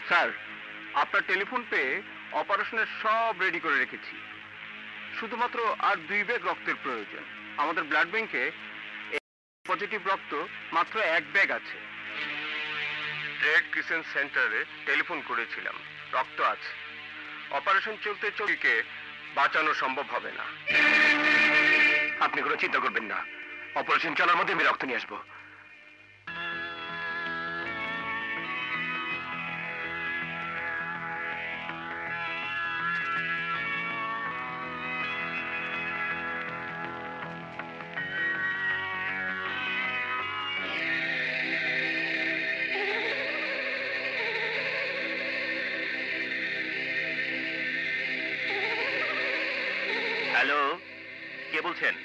Sir, আপনার telephone পেয়ে অপারেশনের সব রেডি করে রেখেছি। শুধুমাত্র আর 2 ব্যাগ রক্তের প্রয়োজন। আমাদের ব্লাড ব্যাংকে পজিটিভ রক্ত মাত্র 1 ব্যাগ আছে। রেড ক্রিসেন্ট সেন্টারে টেলিফোন করেছিলাম, রক্ত আছে। অপারেশন চলতে চলতে বাঁচানো সম্ভব হবে না। আপনি কোনো চিন্তা করবেন না, অপারেশন চলার মধ্যে আমি রক্ত নিয়ে আসবো। হ্যালো, কে বলছেন?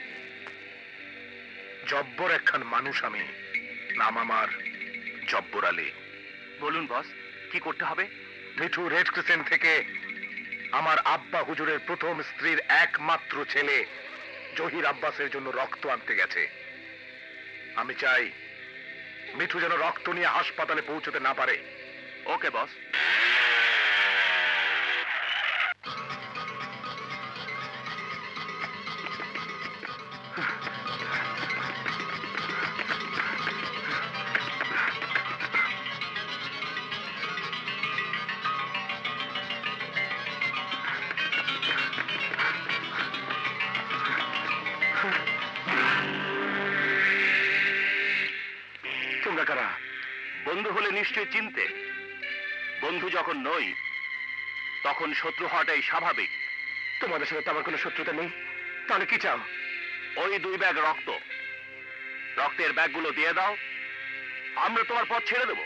জব্বর একখান মানুষ আমি, নাম আমার জব্বর আলী। বলুন বস, কি করতে হবে? মিঠু রেড ক্রিসেন্ট থেকে আমার আব্বা হুজুরের প্রথম স্ত্রীর একমাত্র ছেলে জহির আব্বাসের জন্য রক্ত আনতে গেছে। আমি চাই মিঠু যেন রক্ত নিয়ে হাসপাতালে পৌঁছতে না পারে। ওকে বস। তোমরা কারা? বন্ধু হলে নিশ্চয় চিনতে। বন্ধু যখন নই, তখন শত্রু হওয়াটাই স্বাভাবিক। তোমাদের সাথে তো আমার কোনো শত্রুতা নেই, তাহলে কি চাও? ওই 2 ব্যাগ রক্ত, রক্তের ব্যাগগুলো দিয়ে দাও, আমরা তোমার পথ ছেড়ে দেব।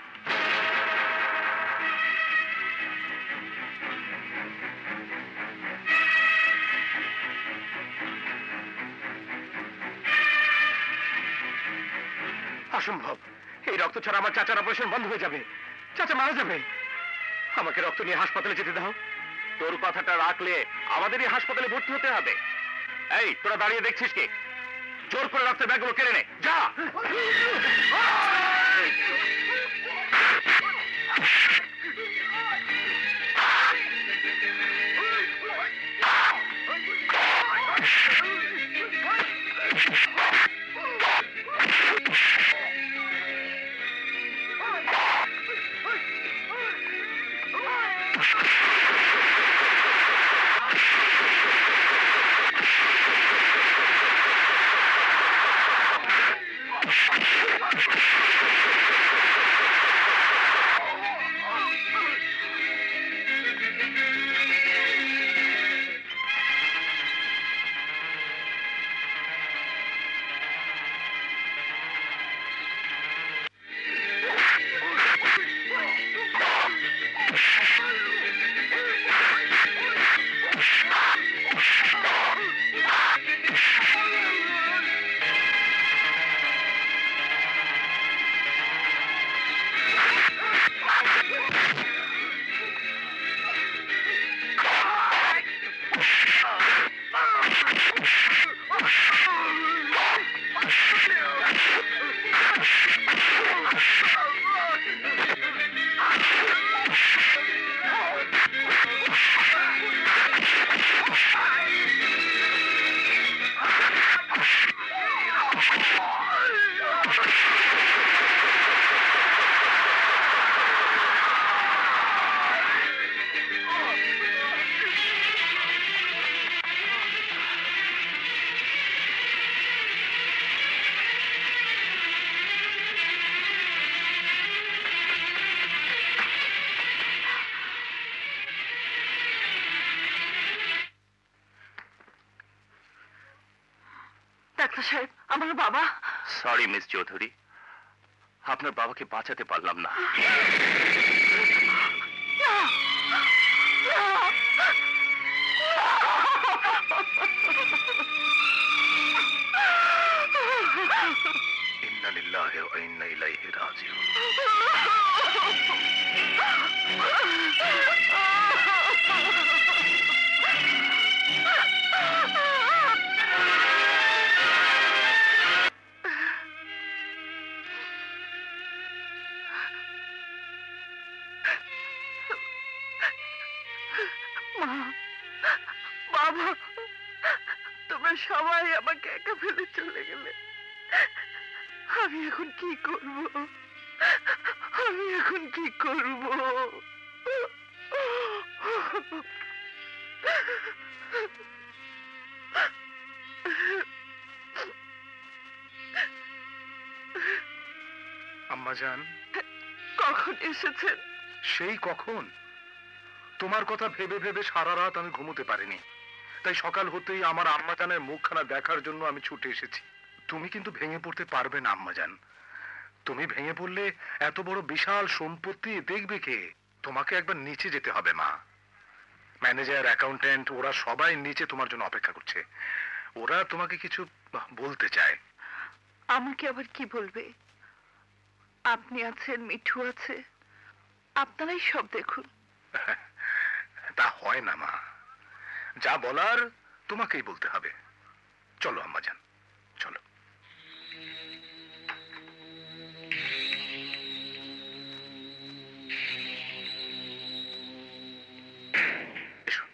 অসম্ভব, এই রক্ত ছাড়া আমার চাচার অপারেশন বন্ধ হয়ে যাবে, চাচা মারা যাবে। আমাকে রক্ত নিয়ে হাসপাতালে যেতে দাও। তোর কথাটা রাখলে আমাদেরই হাসপাতালে ভর্তি হতে হবে। এই, তোরা দাঁড়িয়ে দেখছিস কি? জোর করে রক্তের ব্যাগগুলো কেড়ে নে, যা। ডাক্তার সাহেব, আমার বাবা। সরি মিস চৌধুরী, আপনার বাবাকে বাঁচাতে পারলাম না। ইন্না লিল্লাহি ওয়া ইন্না ইলাইহি রাজিউন। আপনারা সবাই আমাকে একা ফেলে চলে গেলে আমি এখন কি করব? আমি এখন কি করব? আম্মাজান, কখন এসেছেন? সেই কখন? তোমার কথা ভেবে ভেবে সারা রাত আমি ঘুমোতে পারিনি, তাই সকাল হতেই আমার আম্মাজানের মুখখানা দেখার জন্য আমি ছুটে এসেছি। তুমি কিন্তু ভেঙে পড়তে পারবে না আম্মাজান। তুমি ভেঙে পড়লে এত বড় বিশাল সম্পত্তি দেখবে কে? তোমাকে একবার নিচে যেতে হবে মা। ম্যানেজার, অ্যাকাউন্টেন্ট, ওরা সবাই নিচে তোমার জন্য অপেক্ষা করছে। ওরা তোমাকে কিছু বলতে চায়। আমাকে আবার কি বলবে? আপনি আছেন, মিঠু আছে, আপনারাই সব দেখুন। তা হয় না মা, যা বলার তোমাকেই বলতে হবে। চলো আম্মাজান, চলো। এসো।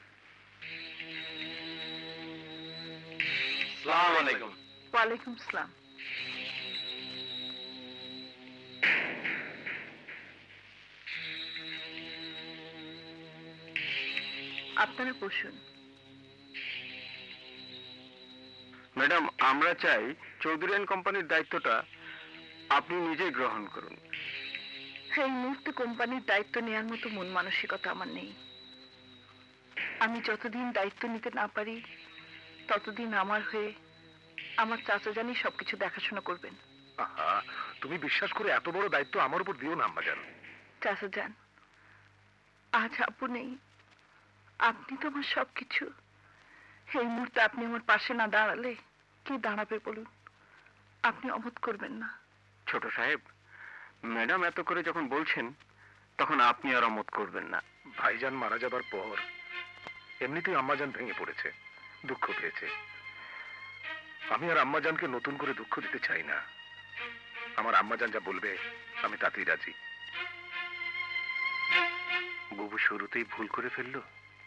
আসসালামু আলাইকুম। ওয়ালাইকুম আসসালাম। আপনারা বসুন। ম্যাডাম, আমরা চাই চৌধুরী অ্যান্ড কোম্পানির দায়িত্বটা আপনি নিজেই গ্রহণ করুন। এই মুহূর্তে কোম্পানির দায়িত্ব নেওয়ার মতো মন মানসিকতা আমার নেই। আমি যতদিন দায়িত্ব নিতে না পারি ততদিন আমার হয়ে আমার চাচা জানি সবকিছু দেখাশোনা করবেন। আহা, তুমি বিশ্বাস করে এত বড় দায়িত্ব আমার উপর দিও না আম্মাজান। চাচা যান, আজ আপু নেই, আপনি তো আমার সবকিছু। এই মুহূর্তে আপনি আমার পাশে না দাঁড়ালে কি দাঁড়াবে বলুন? আপনি অবোধ করবেন না। ছোট সাহেব, ম্যাডাম এত করে যখন বলছেন তখন আপনি আর অমত করবেন না। ভাইজান মারা যাবার পর এমনিতেই আম্মাজান ভেঙে পড়েছে, দুঃখ পেয়েছে। আমি আর আম্মাজানকে নতুন করে দুঃখ দিতে চাই না। আমার আম্মাজান যা বলবে আমি তাতেই রাজি। বুবু শুরুতেই ভুল করে ফেললো।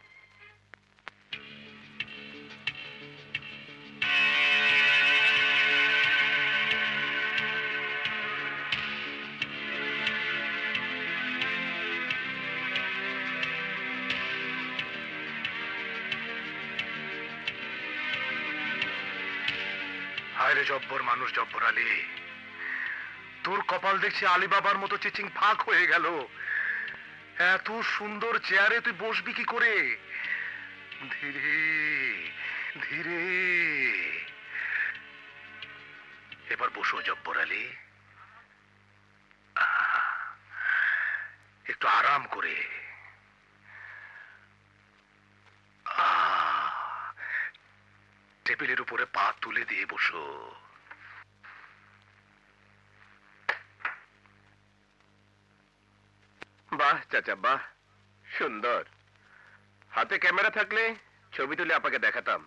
হায়রে জব্বর মানুষ, জব্বর আলী, তোর কপাল দেখছি আলী বাবার মতো চিচিং ফাঁক হয়ে গেল। এত সুন্দর চেয়ারে তুই বসবি কি করে? ধীরে ধীরে এবার বসো জব্বর আলী, একটু আরাম করে। টেবিলের উপরে পা তুলে দিয়ে বসো। বাহ চাচা, বাহ, সুন্দর। হাতে ক্যামেরা থাকলে ছবি তুলে আপনাকে দেখাতাম।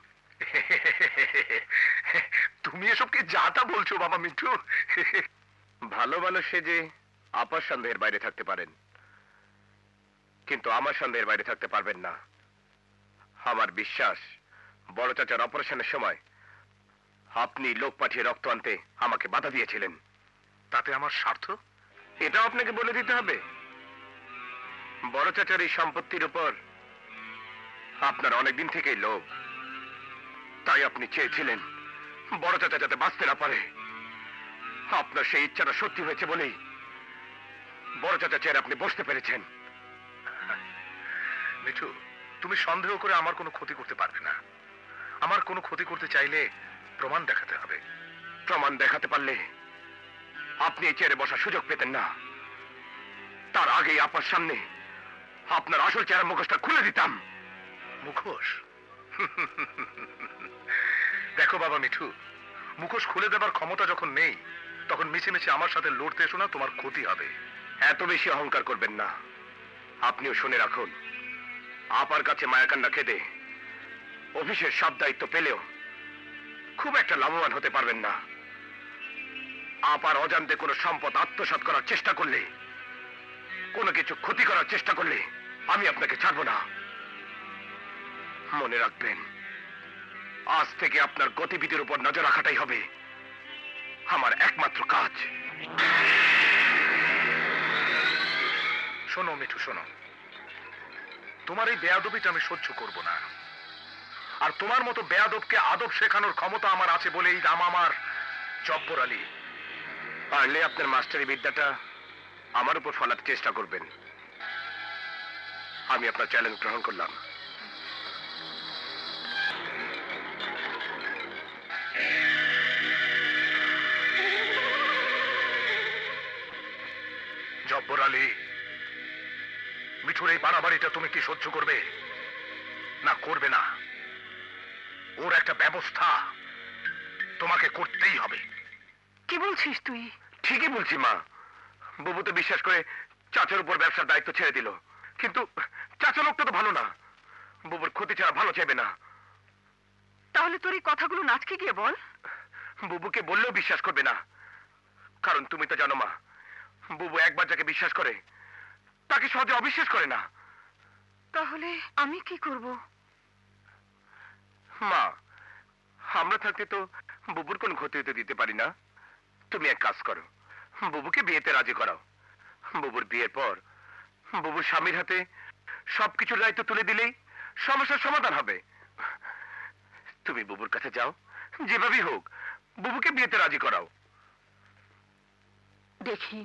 তুমি এসব কি যা তা বলছো বাবা মিঠু? ভালো ভালো সেজে আপার সন্দেহের বাইরে থাকতে পারেন, কিন্তু আমার সন্দেহের বাইরে থাকতে পারবেন না। আমার বিশ্বাস বড় চাচার অপারেশনের সময় আপনি লোক পাঠিয়ে রক্ত আনতে আমাকে বাধা দিয়েছিলেন। তাতে আমার স্বার্থ? এটাও আপনাকে বলে দিতে হবে। বড় চাচার এই সম্পত্তির উপর আপনার অনেকদিন থেকেই লোভ, তাই আপনি চেয়েছিলেন বড় চাচা যাতে বাঁচতে না পারে। আপনার সেই ইচ্ছাটা সত্যি হয়েছে বলেই বড় চাচা চেয়ারে আপনি বসতে পেরেছেন। মিঠু, তুমি সন্দেহ করে আমার কোনো ক্ষতি করতে পারবে না। আমার কোনো ক্ষতি করতে চাইলে প্রমাণ দেখাতে হবে। প্রমাণ দেখাতে পারলে আপনি এই চেয়ারে বসার সুযোগ পেতেন না। তার আগেই আপনার সামনে আপনার আসল চেহারা মুখোশটা খুলে দিতাম। মুখোশ? দেখো বাবা মিঠু, মুখোশ খুলে দেবার ক্ষমতা যখন নেই তখন মিছে মিছে আমার সাথে লড়তে এসো না, তোমার ক্ষতি হবে। এত বেশি অহংকার করবেন না। আপনিও শুনে রাখুন, আপার কাছে মায়াকান্না খেদে অফিসের সব দায়িত্ব পেলেও খুব একটা লাভবান হতে পারবেন না। আপার অজান্তে কোনো সম্পদ আত্মসাৎ করার চেষ্টা করলে, কোনো কিছু ক্ষতি করার চেষ্টা করলে আমি আপনাকে ছাড়বো না। মনে রাখবেন, আজ থেকে আপনার গতিবিধির উপর নজর রাখাটাই হবে আমার একমাত্র কাজ। শোনো মিঠু, শোনো, তোমার এই বেয়াদবিটা আমি সহ্য করব না। আর তোমার মতো বেয়াদবকে আদব শেখানোর ক্ষমতা আমার আছে বলেই নাম আমার জব্বর আলী। পারলে আপনার মাস্টারি বিদ্যাটা আমার উপর ফলাতে চেষ্টা করবেন। আমি আপনার চ্যালেঞ্জ গ্রহণ করলাম। জব্বর আলী, মিঠুর এই বাড়াবাড়িটা তুমি কি সহ্য করবে না করবে না? ওর একটা ব্যবস্থা তোমাকে করতেই হবে। কি বলছিস তুই? ঠিকই বলছি মা। বুবু তো বিশ্বাস করে চাচার উপর ব্যবসার দায়িত্ব ছেড়ে দিল, কিন্তু চাচা লোকটা তো ভালো না, বুবুর ক্ষতি ছাড়া ভালো চাইবে না। তাহলে তোর এই কথাগুলো নাচকে গিয়ে বল। বুবুকে বললেও বিশ্বাস করবে না, কারণ তুমি তো জানো মা, বুবু একবার যাকে বিশ্বাস করে তাকে সহজে অবিশ্বাস করে না। তাহলে আমি কি করব? মা, আমরা থাকতে তো বুবুর কোনো ক্ষতি হতে দিতে পারি না। তুমি এক কাজ করো, বুবুকে বিয়েতে রাজি করাও। বুবুর বিয়ের পর বুবুর স্বামীর হাতে সবকিছুর দায়িত্ব তুলে দিলেই সমস্যার সমাধান হবে। তুমি বুবুর কাছে যাও, যেভাবেই হোক বুবুকে বিয়েতে রাজি করাও। দেখি,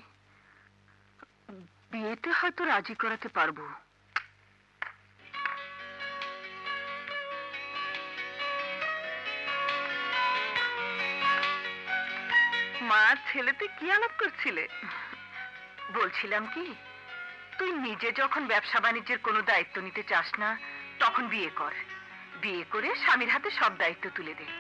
বিয়েতে হয়তো রাজি করাতে পারবো। মা, ছেলেতে কি আলাপ করছিলে? বলছিলাম কি, তুই নিজে যখন ব্যবসা বাণিজ্যের কোনো দায়িত্ব নিতে চাস না, তখন বিয়ে কর। বিয়ে করে স্বামীর হাতে সব দায়িত্ব তুলে দে।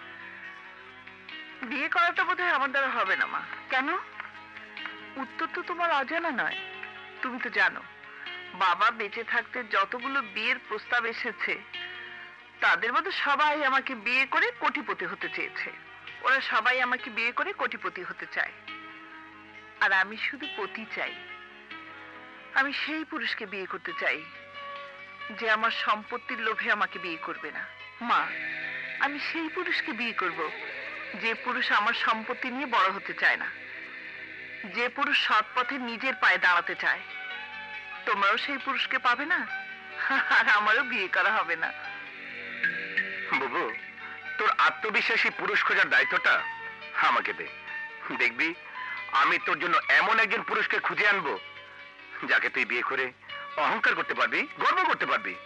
বিয়ে করাটা বোধহয় আমার দ্বারা হবে না মা। কেন? উত্তর তো তোমার অজানা নয়। তুমি তো জানো, বাবা বেঁচে থাকতে যতগুলো বিয়ের প্রস্তাব এসেছে, তাদের মধ্যে সবাই আমাকে বিয়ে করে কোটিপতি হতে চেয়েছে। ওরা সবাই আমাকে বিয়ে করে কোটিপতি হতে চায়, আর আমি শুধু পতি চাই। আমি সেই পুরুষকে বিয়ে করতে চাই যে আমার সম্পত্তির লোভে আমাকে বিয়ে করবে না। মা, আমি সেই পুরুষকে বিয়ে করব যে পুরুষ আমার সম্পত্তি নিয়ে বড় হতে চায় না, যে পুরুষ সৎ পথে নিজের পায়ে দাঁড়াতে চায়। তোমরাও সেই পুরুষকে পাবে না, আর আমারও বিয়ে করা হবে না। বুবু, তোর আত্মবিশ্বাসী পুরুষ খোঁজার দায়িত্বটা আমাকে দে। দেখবি আমি তোর জন্য এমন একজন পুরুষকে খুঁজে আনবো যাকে তুই বিয়ে করে অহংকার করতে পারবি, গর্ব করতে পারবি।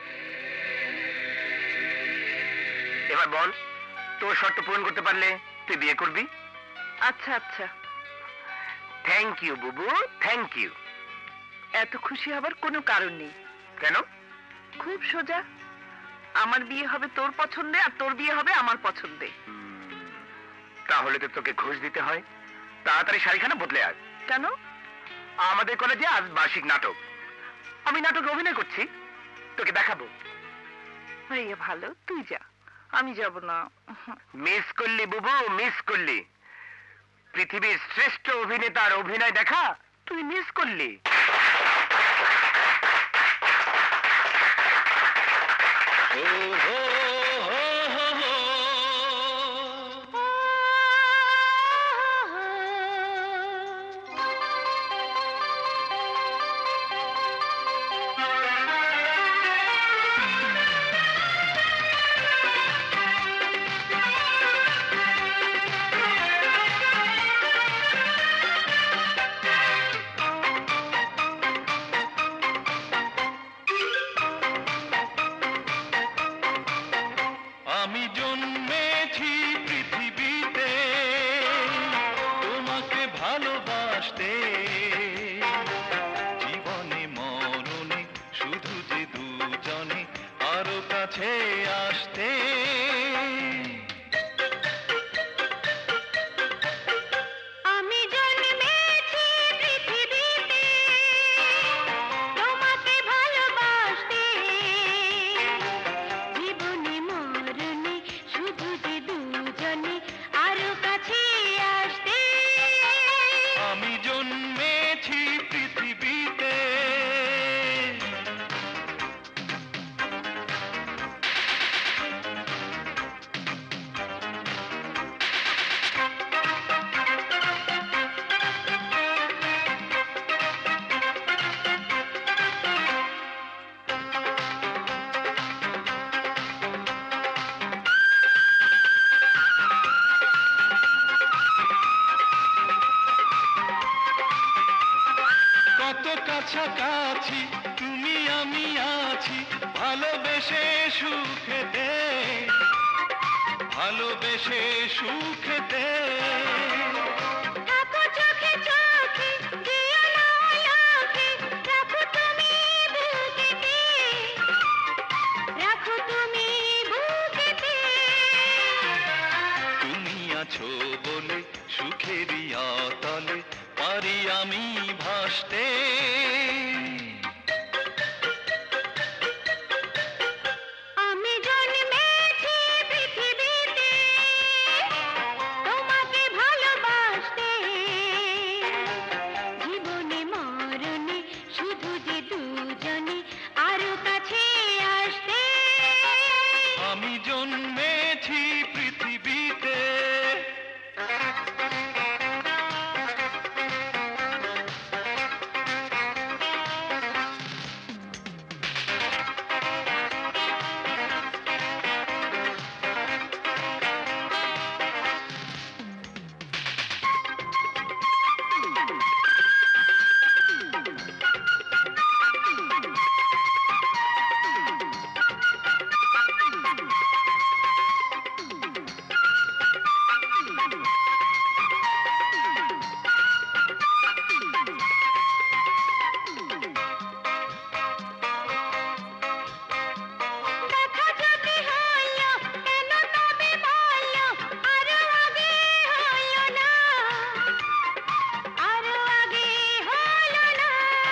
এবার বল, তোর শর্ত পূরণ করতে পারলে তুই বিয়ে করবি? আচ্ছা আচ্ছা। থ্যাংক ইউ বুবু, থ্যাংক ইউ। এত খুশি হবার কোনো কারণ নেই। কেন? খুব সোজা, আমার বিয়ে হবে তোর পছন্দে, আর তোর বিয়ে হবে আমার পছন্দে। তাহলে তো তোকে ঘুষ দিতে হয়। তাড়াতাড়ি শাড়িখানা বদলে আয়। কেন? আমাদের কলেজে আজ বার্ষিক নাটক, আমি নাটকে অভিনয় করছি, তোকে দেখাবো। ভাইয়া ভালো, তুই যা, আমি যাব না। মিস করলি বুবু, মিস করলি। পৃথিবীর শ্রেষ্ঠ অভিনেতার অভিনয় দেখা তুই মিস করলি। আমি জন্মেছি পৃথিবীতে তোমাকে ভালোবাসতে, জীবনে মরণে শুধু যে দুজনে আরো কাছে আসতে। আমি জন্মেছি পৃথিবীতে তোমাকে ভালোবাসতে, জীবনে মরণে শুধু যে দুজনে আরো কাছে আসতে। আমি জন্মেছি পৃথিবীতে। কাছাকাছি তুমি আমি আছি ভালোবেসে সুখেতে, ভালোবেসে সুখেতে। থাকো চোখে চোখে, দিও না আলোকে, রাখো তুমি বুকেতে, রাখো তুমি বুকেতে। তুমি আছো বলে সুখেরই অতলে পারি আমি ভাসতে। আমি জন্মেছি পৃথিবীতে তোমাকে ভালোবাসতে, জীবনে মরণে শুধু যে দুজনে আরো কাছে আসতে। আমি জন্মেছি পৃথিবীতে। দেখা যদি হলো কেন তবে বলো, আরো আগে হলো না, আরো আগে হলো না।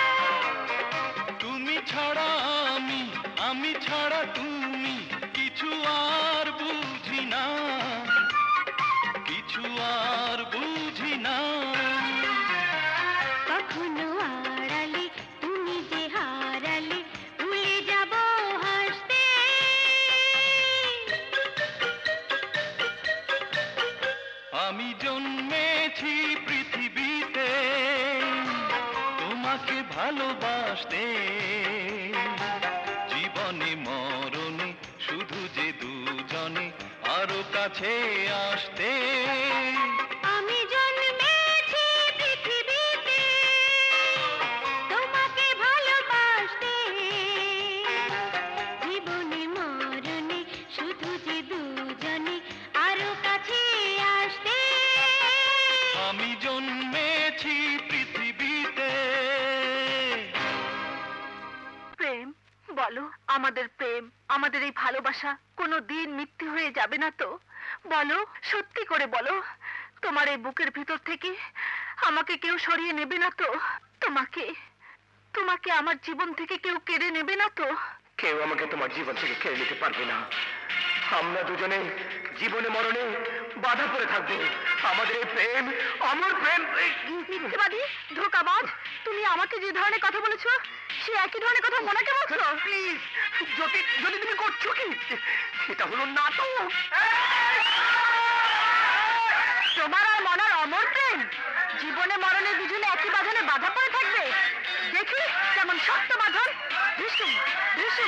তুমি ছাড়া আমি, আমি ছাড়া তুমি, কিছু আর বুঝি না, কিছু আর বুঝি না। কখনো আড়ালে তুমি যে হারালে ভুলে যাব হাসতে। আমি জন্মেছি পৃথিবীতে তোমাকে ভালোবাসতে, জীবনে মরণে শুধু যে দুজনে আরো কাছে আসতে। আমি জন্মেছি পৃথিবীতে তোমাকে ভালোবাসতে, জীবনে মরণে শুধু যে দুজনে আরো কাছে আসতে। আমি জন্মেছি পৃথিবীতে। প্রেম, বলো আমাদের প্রেম, আমাদের এই ভালোবাসা কোনো দিন মিথ্যে হয়ে যাবে না তো? বলো, সত্যি করে বলো, তোমার এই বুকের ভিতর থেকে আমাকে কেউ সরিয়ে নেবে না তো? তোমাকে তোমাকে আমার জীবন থেকে কেউ কেড়ে নেবে না তো? কেউ আমাকে তোমার জীবন থেকে কেড়ে নিতে পারবে না। আমরা দুজনে জীবনে মরণে বাধা পড়ে থাকবো। আমাদের এই প্রেম, আমার প্রেম। মিথ্যেবাদী, ধোঁকাবাজ, তুমি আমাকে যে ধরনের কথা বলেছো সে একই ধরনের কথা মনাকে বলছো? প্লিজ, যদি যদি তুমি করছো কি, সেটা হলো নাটক। তোমার আর মনার অমর প্রেম জীবনে মরণে দুজনে একই বাঁধনে বাধা পড়ে থাকবে। দেখি কেমন শক্ত বাঁধন। ভীষণ ভীষণ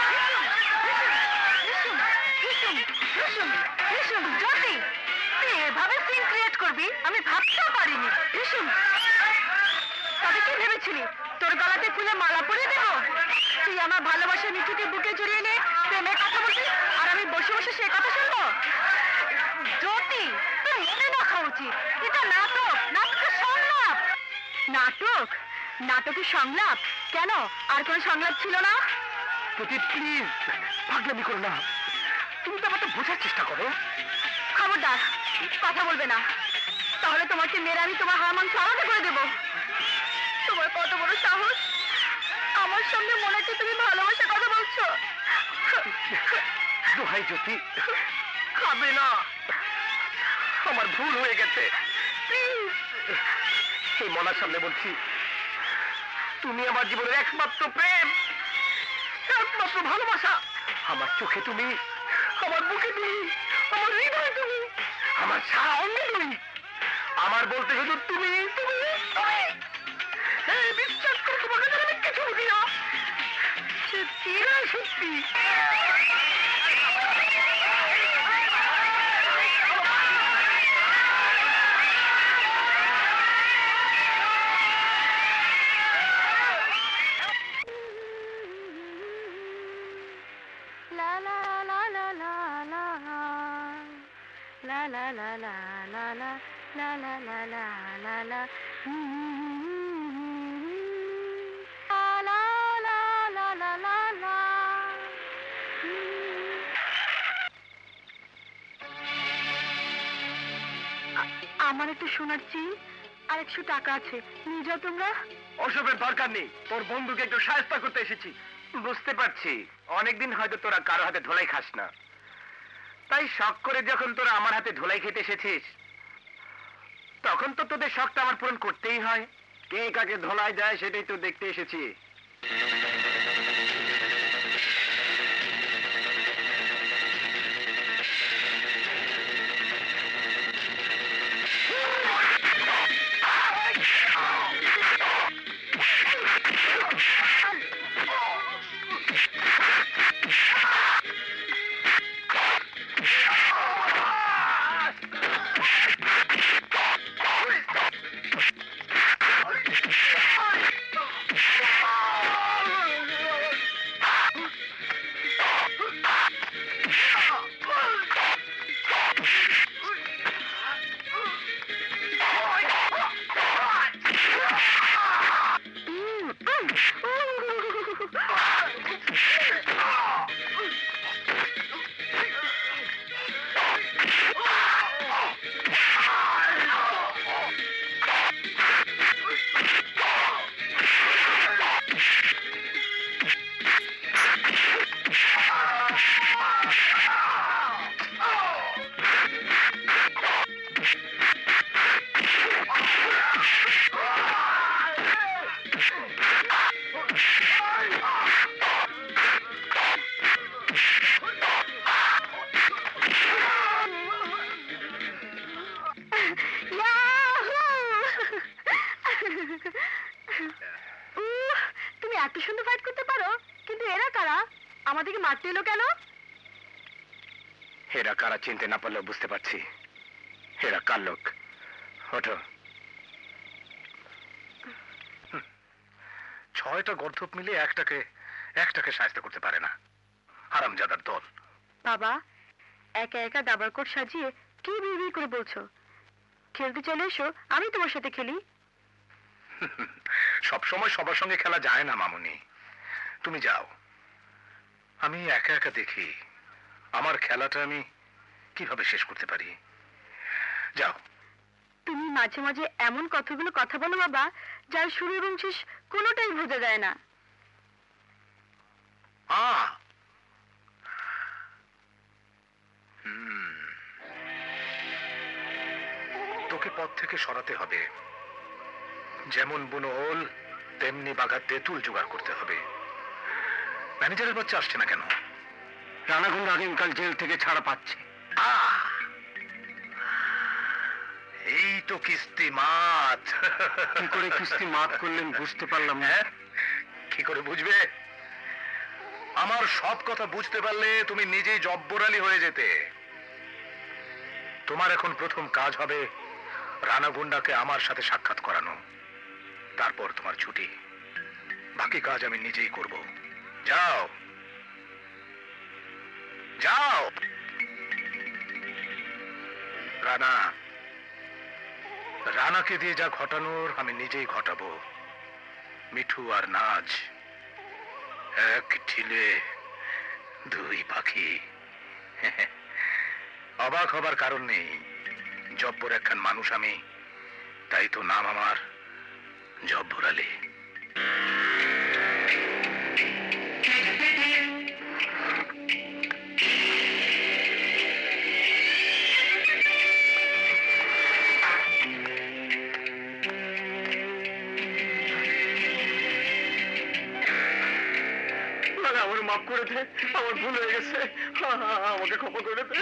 ভীষণ ভীষণ ভীষণ ভীষণ জ্যোতি, তুই এভাবে সিন ক্রিয়েট করবি আমি ভাবতেও পারিনি। ভীষণ, তবে কি ভেবেছিলি তোর গলাতে ফুলে মালা পরিয়ে দেবো? তুই আমার ভালোবাসার মিঠিকে বুকে জড়িয়ে নিয়ে প্রেমের কথা বলবি আর আমি বসে বসে সে কথা শুনবো? জ্যোতি, তোর মনে রাখা উচিত এটা নাটক, নাটকের সংলাপ। নাটক? নাটকের সংলাপ? কেন, আর কোন সংলাপ ছিল না? যদি প্লিজ পাগলামি করো না, তুমি তো আমাকে বোঝার চেষ্টা করো। খবরদার কথা বলবে না, তাহলে তোমাকে মেরে আমি তোমার হাড় মাংস আলাদা করে দেবো। তোমার কত বড় সাহস আমার সঙ্গে মনেকে তুমি ভালোবাসার কথা বলছো? দোহাই জ্যোতি, খাবে না, আমার ভুল হয়ে গেছে। প্লিজ, এই মনার সামনে বলছি, তুমি আমার জীবনের একমাত্র প্রেম, একমাত্র ভালোবাসা। আমার চোখে তুমি, আমার বুকে তুমি, আমার হৃদয়ে তুমি, আমার সারা অঙ্গে তুমি। আমার বলতে শুধু তুমি তুমি তুমি। এই বিশ্বাস করে তোমাকে যেন আমি কিছু বুঝি না। সত্যি সত্যি। লা লা লা লা লা লা লা লা লা লা লা লা লা লা লা লা লা লা আমার একটা সোনার চেইন আর 100 টাকা আছে, নিয়ে যাও তোমরা। ওসবের দরকার নেই, তোর বন্ধুকে একটু সাহায্য করতে এসেছি। বুঝতে পারছি অনেকদিন হয়তো তোরা কারো হাতে ধোলাই খাস না, তাই শখ করে যখন তোরা আমার হাতে ধোলাই খেতে এসেছিস, তখন তো তোদের শখটা আমার পূরণ করতেই হয়। কে কাকে ধোলাই দেয় সেটাই তো দেখতে এসেছি। তুমি এত সুন্দর ফাইট করতে পারো, কিন্তু এরা কারা? আমাদেরকে মারতে এলো কেন? এরা কারা চিনতে না পারলেও বুঝতে পারছি এরা কার লোক। ওঠো। 6টা গর্ধপ মিলে একটাকে সাহায্য করতে পারে না, হারামজাদার দল। বাবা, একা একা দাবার কোট সাজিয়ে কি বিড়বিড় করে বলছো? খেলতে চলে এসো, আমি তোমার সাথে খেলি। সব সময় সবার সঙ্গে খেলা যায় না মামুনি, তুমি যাও, আমি একা একা দেখি আমার খেলাটা আমি কিভাবে শেষ করতে পারি। যাও। তুমি মাঝে মাঝে এমন কতগুলো কথা বলো বাবা, যার শুরু এবং শেষ কোনোটাই বোঝা যায় না। তোকে পথ থেকে সরাতে হবে, যেমন বুনো ওল তেমনি বাঘা তেঁতুল জোগাড় করতে হবে। ম্যানেজারের বাচ্চা আসছে না কেন? রানাগুন্ডা আগামীকাল জেল থেকে ছাড়া পাচ্ছে। এই তো কিস্তি মাত। কি করে কিস্তি মাত করলেন বুঝতে পারলাম না। কি করে বুঝবে? আমার সব কথা বুঝতে পারলে তুমি নিজেই জব্বর আলী হয়ে যেতে। তোমার এখন প্রথম কাজ হবে রানাগুন্ডাকে আমার সাথে সাক্ষাৎ করানো, তারপর তোমার ছুটি। বাকি কাজ আমি নিজেই করব। যাও যাও। রানাকে দিয়ে যা ঘটানোর আমি নিজেই ঘটাবো। মিঠু আর নাজ, এক ঢিলে দুই পাখি। অবাক হবার কারণ নেই, জব্বর একখান মানুষ আমি, তাই তো নাম আমার জব্বর আলী। আমার মাফ করে দে, আমার ভুল হয়ে গেছে, আমাকে ক্ষমা করে দে।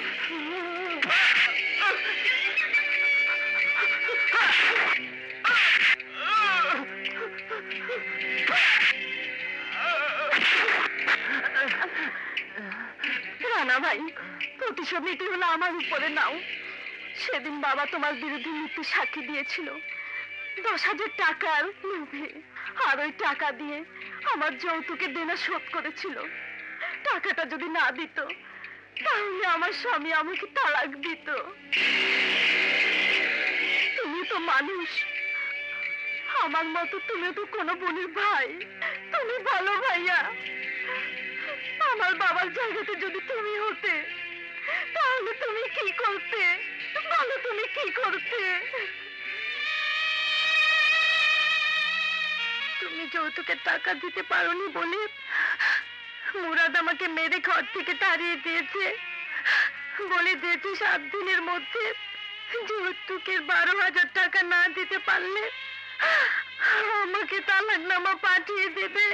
রানা ভাই, প্রতিশোধ নিতে হলো আমার উপরে নাও। সেদিন বাবা তোমার বিরুদ্ধে মিথ্যে সাক্ষী দিয়েছিল 10,000 টাকার লোভে, আর ওই টাকা দিয়ে আমার যৌতুকের দেনা শোধ করেছিল। টাকাটা যদি না দিত তাহলে আমার স্বামী আমাকে তালাক দিত। তুমি তো মানুষ, আমার মতো তুমি তো কোনো বোনের ভাই। তুমি বলো ভাইয়া, আমার বাবার জায়গাতে যদি তুমি হতে তাহলে তুমি কি করতে? বলো তুমি কি করতে? তুমি যৌতুকের টাকা দিতে পারোনি বলে মুরাদ আমাকে মেরে ঘর থেকে তাড়িয়ে দিয়েছে। বলে দিয়েছে 7 দিনের মধ্যে যৌতুকের 12,000 টাকা না দিতে পারলে আমাকে তালাকনামা পাঠিয়ে দেবে।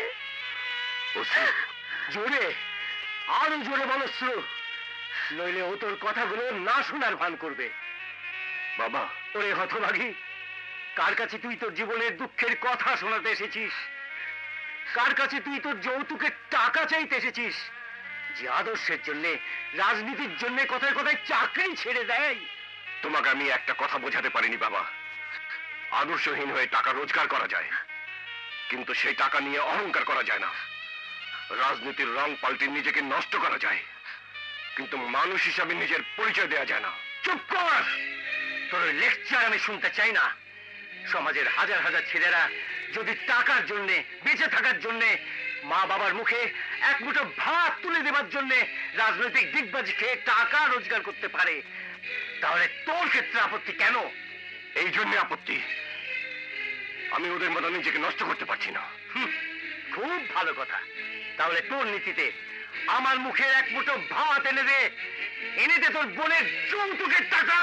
জোরে, আরো জোরে বলো শ্রু, নইলে ও তোর কথাগুলো না শোনার ভান করবে। বাবা, ওরে হতভাগী, কার কাছে তুই তোর জীবনের দুঃখের কথা শোনাতে এসেছিস? কার কাছে তুই তোর যৌতুকের টাকা চাইতে এসেছিস? যে আদর্শের জন্য, রাজনীতির জন্য কথায় কথায় চাকরি ছেড়ে দেয়। তোমাকে আমি একটা কথা বোঝাতে পারিনি বাবা। আদর্শহীন হয়ে টাকা রোজগার করা যায়, কিন্তু সেই টাকা নিয়ে অহংকার করা যায় না। রাজনীতির রং পাল্টে নিজেকে নষ্ট করা যায়, কিন্তু মানুষ হিসাবে নিজের পরিচয় দেওয়া যায় না। চুপ কর, তোর লেকচার আমি শুনতে চাই না। সমাজের হাজার হাজার ছেলেরা যদি টাকার জন্য, বেঁচে থাকার জন্য, মা বাবার মুখে এক মুঠো ভাত তুলে দেবার জন্য রাজনৈতিক দিগবাজি খেয়ে টাকা রোজগার করতে পারে, তাহলে তোর ক্ষেত্রে আপত্তি কেন? এই জন্য আপত্তি, আমি ওদের মতো নিজেকে নষ্ট করতে পারছি না। খুব ভালো কথা, তাহলে তোর নীতিতে আমার মুখে এক মুঠো ভাত এনে দে, এনে দে তোর বোনের যৌতুকের টাকা।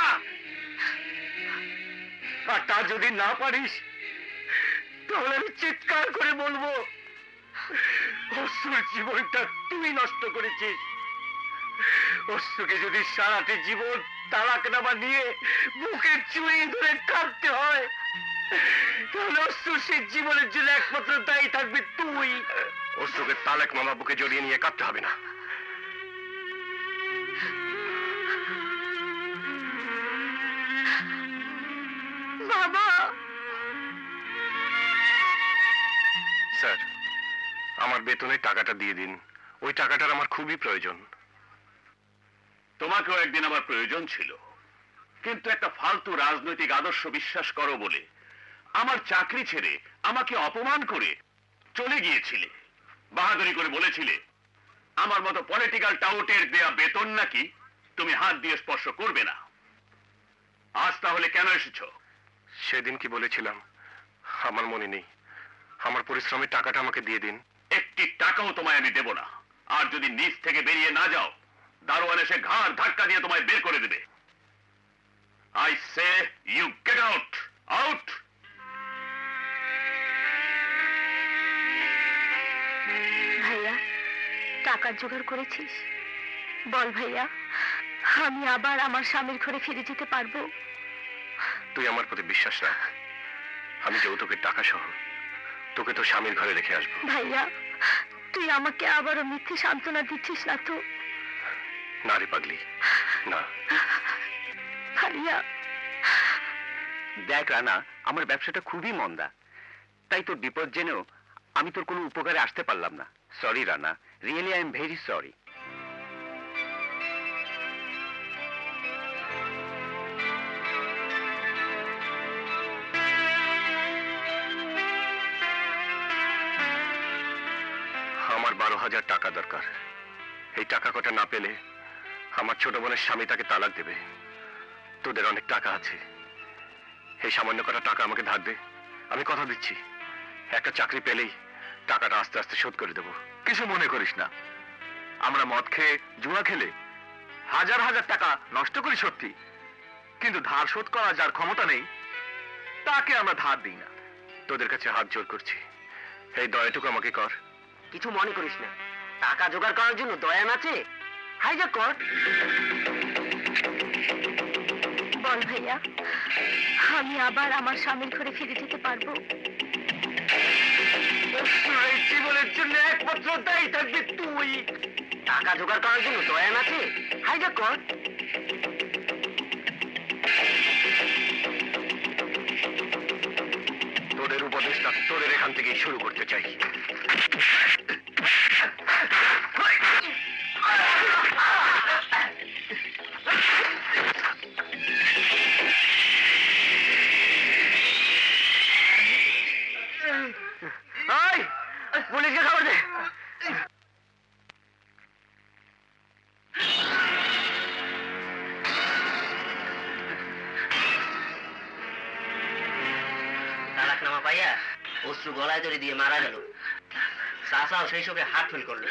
আর তা যদি না পারিস তাহলে আমি চিৎকার করে বলবো, অশ্রুর জীবনটা তুই নষ্ট করেছিস। অশ্রুকে যদি সারাটি জীবন তালাকনামা নিয়ে বুকের চুড়ি ধরে কাঁদতে হয়, তাহলে অশ্রুর সেই জীবনের জন্য একমাত্র দায়ী থাকবে তুই। অশ্রুকে তালাকনামা বুকে জড়িয়ে নিয়ে কাঁদতে হবে না। বাবা, স্যার, আমার বেতনের টাকাটা দিয়ে দিন, ওই টাকাটার আমার খুবই প্রয়োজন। তোমাকেও একদিন আমার প্রয়োজন ছিল, কিন্তু একটা ফালতু রাজনৈতিক আদর্শ বিশ্বাস করো বলে আমার চাকরি ছেড়ে আমাকে অপমান করে চলে গিয়েছিলে। বাহাদুরি করে বলেছিলে আমার মতো পলিটিক্যাল টাউটের দেয়া বেতন নাকি তুমি হাত দিয়ে স্পর্শ করবে না। আজ তাহলে কেন এসেছো? সেদিন কি বলেছিলাম আমার মনে নেই। আমার পরিশ্রমের টাকাটা আমাকে দিয়ে দিন। একটি টাকাও তোমায় আমি দেব না, আর যদি নিচ থেকে বেরিয়ে না যাও দারোয়ান এসে ঘাড় ধাক্কা দিয়ে তোমায় বের করে দেবে। I say you get out, out. ভাইয়া, টাকা জোগাড় করেছিস? বল ভাইয়া, আমি আবার আমার স্বামীর ঘরে ফিরে যেতে পারবো? তুই আমার প্রতি বিশ্বাস রাখ, আমি যৌতুকের টাকা সহ তোকে তো স্বামীর ঘরে রেখে আসবো। ভাইয়া, তুই আমাকে আবারও মিথ্যে সান্ত্বনা দিচ্ছিস না তো? না রে পাগলি, না। ভাইয়া, দেখ রানা, আমার ব্যবসাটা খুবই মন্দা, তাই তোর বিপদ জেনেও আমি তোর কোনো উপকারে আসতে পারলাম না। Sorry Rana, really I am very sorry. আমার 12,000 টাকা দরকার। এই টাকা কটা না পেলে আমার ছোট বোনের স্বামী তাকে তালাক দেবে। তোদের অনেক টাকা আছে, এই সামান্য কটা টাকা আমাকে ধার দে। আমি কথা দিচ্ছি, একটা চাকরি পেলেই টাকাটা আস্তে আস্তে শোধ করে দেবো। কিছু মনে করিস না, আমরা মদ খেয়ে জুয়া খেলে হাজার হাজার টাকা নষ্ট করি সত্যি, কিন্তু ধার শোধ করা যার ক্ষমতা নেই তাকে আমরা ধার দিই না। তোদের কাছে হাত জোর করছি, এই দয়াটুকু আমাকে কর। কিছু মনে করিস না, টাকা জোগাড় করার জন্য দয়ান আছে, হাইজাক কর। বল ভাইয়া, আমি আবার আমার স্বামীর ঘরে ফিরে যেতে পারবো? এই জীবনের জন্য একমাত্র দায়ী থাকবে তুই। টাকা জোগাড় করার জন্য দয়ান আছে, হাইজাক কর। তোদের উপদেশটা তোদের এখান থেকেই শুরু করতে চাই। গলায় দড়ি দিয়ে মারা গেল। চাচাও সেই সঙ্গে হার্ট ফেল করলো।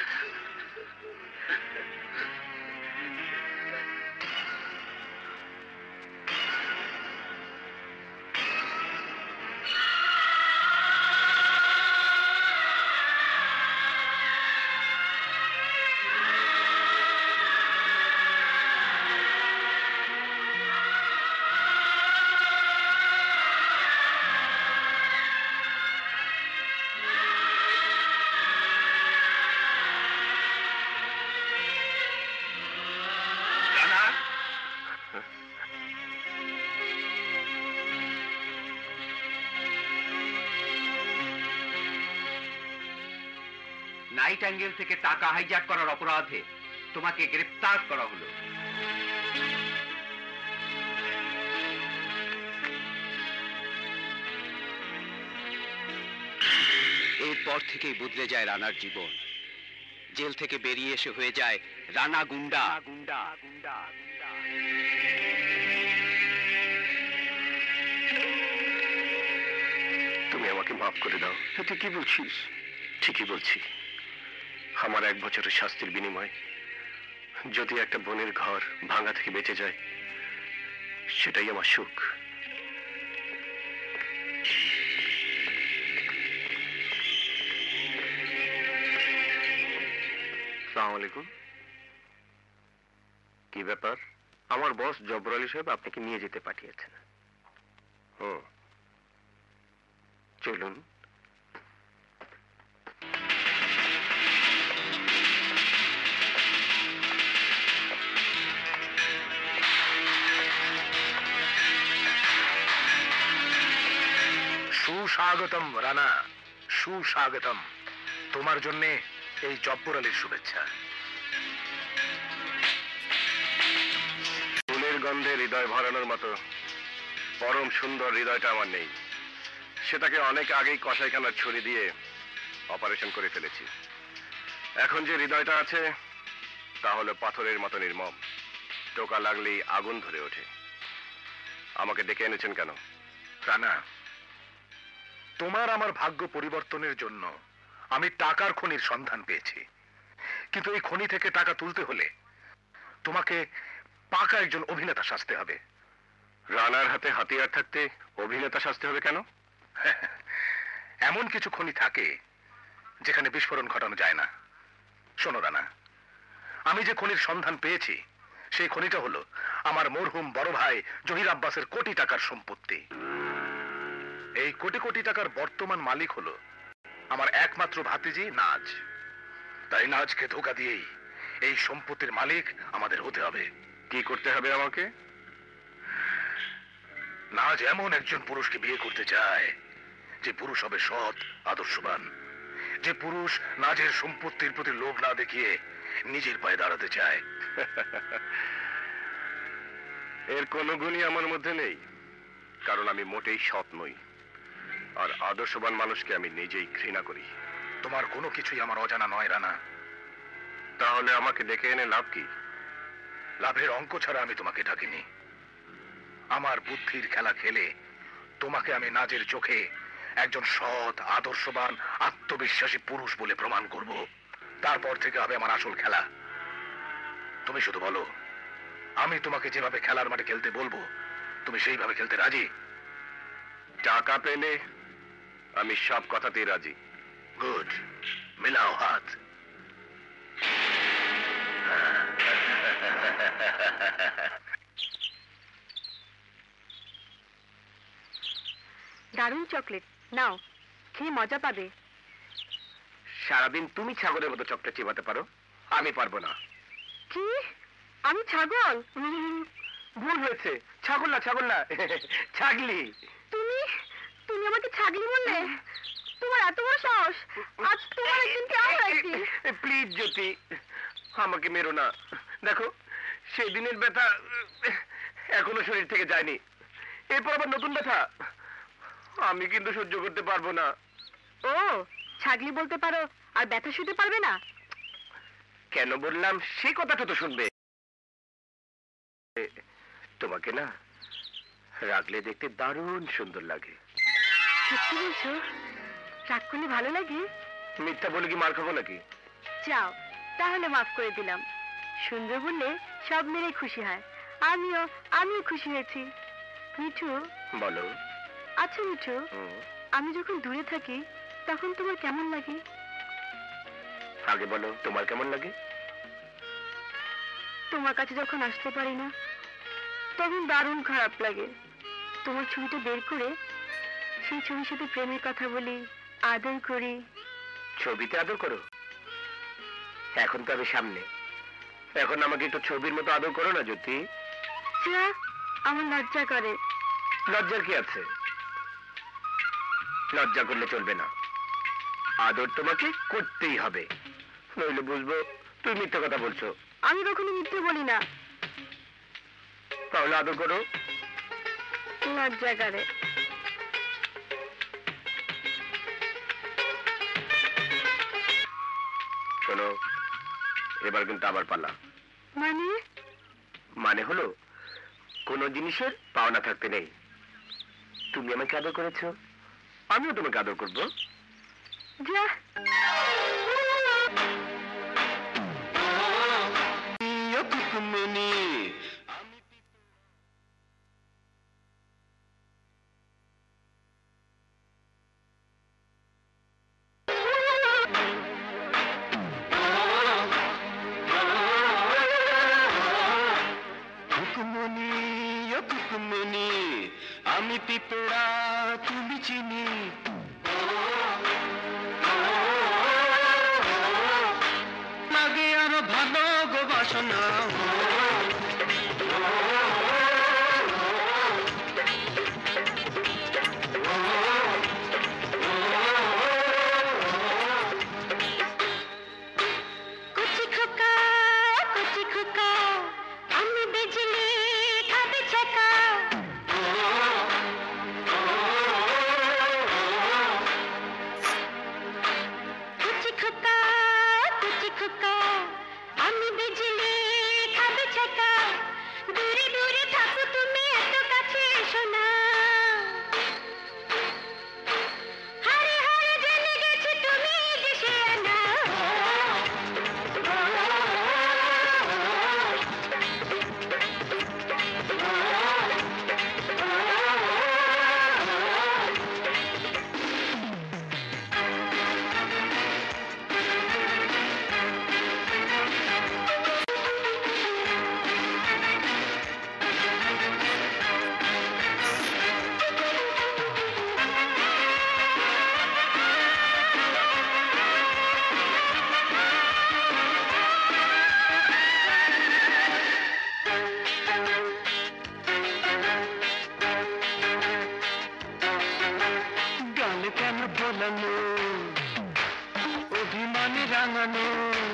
নাইট অ্যাঙ্গেল থেকে টাকা হাইজ্যাক করার অপরাধে তোমাকে গ্রেফতার করা হলো। এরপর থেকেই বদলে যায় রানার জীবন। জেল থেকে বেরিয়ে এসে হয়ে যায় রানা গুন্ডা। তুমি আমাকে মাফ করে দাও। তুই কি বলছিস? ঠিকই বলছি। আমার 1 বছরের শাস্তির বিনিময়ে যদি একটা বোনের ঘর ভাঙা থেকে বেঁচে যায়, সেটাই আমার সুখ। আসসালামু আলাইকুম। কি ব্যাপার? আমার বস জব্বর আলী সাহেব আপনাকে নিয়ে যেতে পাঠিয়েছেন। চলুন। সুস্বাগতম রানা, সুস্বাগতম। তোমার জন্য এই জব্বর আলীর শুভেচ্ছা। ফুলের গন্ধে হৃদয় ভরানোর মতো পরম সুন্দর হৃদয়টা আমার নেই। সেটাকে অনেক আগেই কসাইখানার ছুরি দিয়ে অপারেশন করে ফেলেছি। এখন যে হৃদয়টা আছে তা হলো পাথরের মতো নির্মম। টোকা লাগলেই আগুন ধরে ওঠে। আমাকে ডেকে এনেছেন কেন? রানা, তোমার আমার ভাগ্য পরিবর্তনের জন্য আমি টাকার খনির সন্ধান পেয়েছি। কিন্তু এই খনি থেকে টাকা তুলতে হলে তোমাকে পাকা একজন অভিনেতা সাজতে হবে। রানার হাতে হাতিয়ার থাকতে অভিনেতা সাজতে হবে কেন? এমন কিছু খনি থাকে যেখানে বিস্ফোরণ ঘটানো যায় না। শোনো রানা, আমি যে খনির সন্ধান পেয়েছি সেই খনিটা হলো আমার মরহুম বড় ভাই জহির আব্বাসের কোটি টাকার সম্পত্তি। এই কোটি কোটি টাকার বর্তমান মালিক হলো আমার একমাত্র ভাতিজি নাজ। তাই নাজকে ধোঁকা দিয়েই এই সম্পত্তির মালিক আমাদের হতে হবে। কি করতে হবে আমাকে? নাজ এমন একজন পুরুষকে বিয়ে করতে চায় যে পুরুষ হবে সৎ, আদর্শবান। যে পুরুষ নাজের সম্পত্তির প্রতি লোভ না দেখিয়ে নিজের পায়ে দাঁড়াতে চায়। এর কোনো গুণই আমার মধ্যে নেই, কারণ আমি মোটেই সৎ নই। আর আদর্শবান মানুষকে আমি নিজেই ঘৃণা করি। তোমার কোনো কিছুই আমার অজানা নয় রানা। তাহলে আমাকে ডেকে এনে লাভ কি? লাভের অঙ্ক ছাড়া আমি তোমাকে ডাকিনি। আমার বুদ্ধির খেলা খেলে তোমাকে আমি নাজের চোখে একজন সৎ, আদর্শবান, আত্মবিশ্বাসী পুরুষ বলে প্রমাণ করব। তারপর থেকে হবে আমার আসল খেলা। তুমি শুধু বলো, আমি তোমাকে যেভাবে খেলার মাঠে খেলতে বলবো তুমি সেইভাবে খেলতে রাজি? টাকা পেলে আমি সব কথাতেই রাজি। গুড, মিলাও হাত। দারুণ চকলেট, নাও খেয়ে মজা পাবে। সারাদিন তুমি ছাগলের মতো চকলেট চিবাতে পারো, আমি পারবো না। কি? আমি ছাগল? ভুল হয়েছে। ছাগল না, ছাগল না, ছাগলি। তুমি তুমি আমাকে ছাগলি বললে? তোমার এত বড় সাহস! আজ তোমার একদিনকে আমার একদিন। প্লিজ জ্যোতি, আমাকে মেরো না। দেখো, সেদিনের ব্যথা এখনো শরীর থেকে যায়নি। এরপর আবার নতুন ব্যথা। আমি কিন্তু সহ্য করতে পারবো না। ও, ছাগলি বলতে পারো আর ব্যথা শুতে পারবে না? কেন বললাম সেই কথাটা তো শুনবে। তোমাকে না রাগলে দেখতে দারুণ সুন্দর লাগে। সত্যি বলছো? রাগ করলে ভালো লাগে? মিথ্যা বলে কি মার খাবো নাকি? যাও, তাহলে মাফ করে দিলাম। সুন্দর বললে সব মেয়েরাই খুশি হয়। আমিও খুশি হয়েছি। মিঠু। বলো। আচ্ছা মিঠু, আমি যখন দূরে থাকি তখন তোমার কেমন লাগে? আগে বলো, তোমার কেমন লাগে? তোমার কাছে যখন আসতে পারি না তখন দারুণ খারাপ লাগে। তোমার ছবিটা বের করে সেই ছবির সাথে প্রেমের কথা বলি, আদর করি। ছবিতে আদর করো? এখন তো আমি সামনে, এখন আমাকে একটু ছবির মতো আদর করো না জ্যোতি। যা, আমার লজ্জা করে। লজ্জার কি আছে? লজ্জা করলে চলবে না, আদর তোমাকে করতেই হবে, নইলে বুঝবো তুমি মিথ্যা কথা বলছো। আমি কখনো মিথ্যে বলি না। তাহলে আদর করো। লজ্জা করে। শোনো, এবার কিন্তু আবার পালা। মানে হলো কোন জিনিসের পাওনা থাকতে নেই। তুমি আমাকে আদর করেছো, আমিও তোমাকে আদর করবো। যা। আমি পিঁপড়া, তুমি চিনি, লাগে আরো ভালো গো বাসনা। কুচি খোকা, কুচি খোকা, আমি বিজলি খাবে ছকা। কুচি খোকা, কুচি খোকা, আমি বিজলি খাবে ছকা। দূরে দূরে থাকো তুমি, এত কাছে এসো না। হারে হারে জেনে গেছে তুমি দেশে আনা। গালে কেন বোলানো, অভিমানে রাঙানো,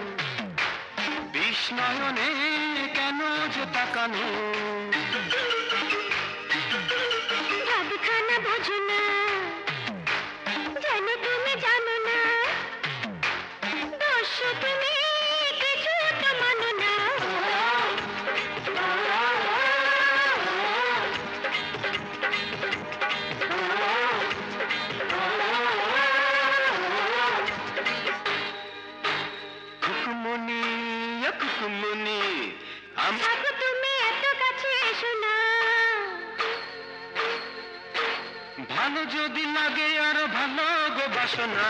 বিস্ময়নে কেন যে তাকানো। ভাবখানা বোঝো না, জানো তুমি জানো না। দোষ তুমি কিছু তো মানো না। খুকুমনি, খুকুমনি, থাকো তুমি, এত কাছে এসো না। ভালো যদি লাগে আরো ভালো গো বাসনা।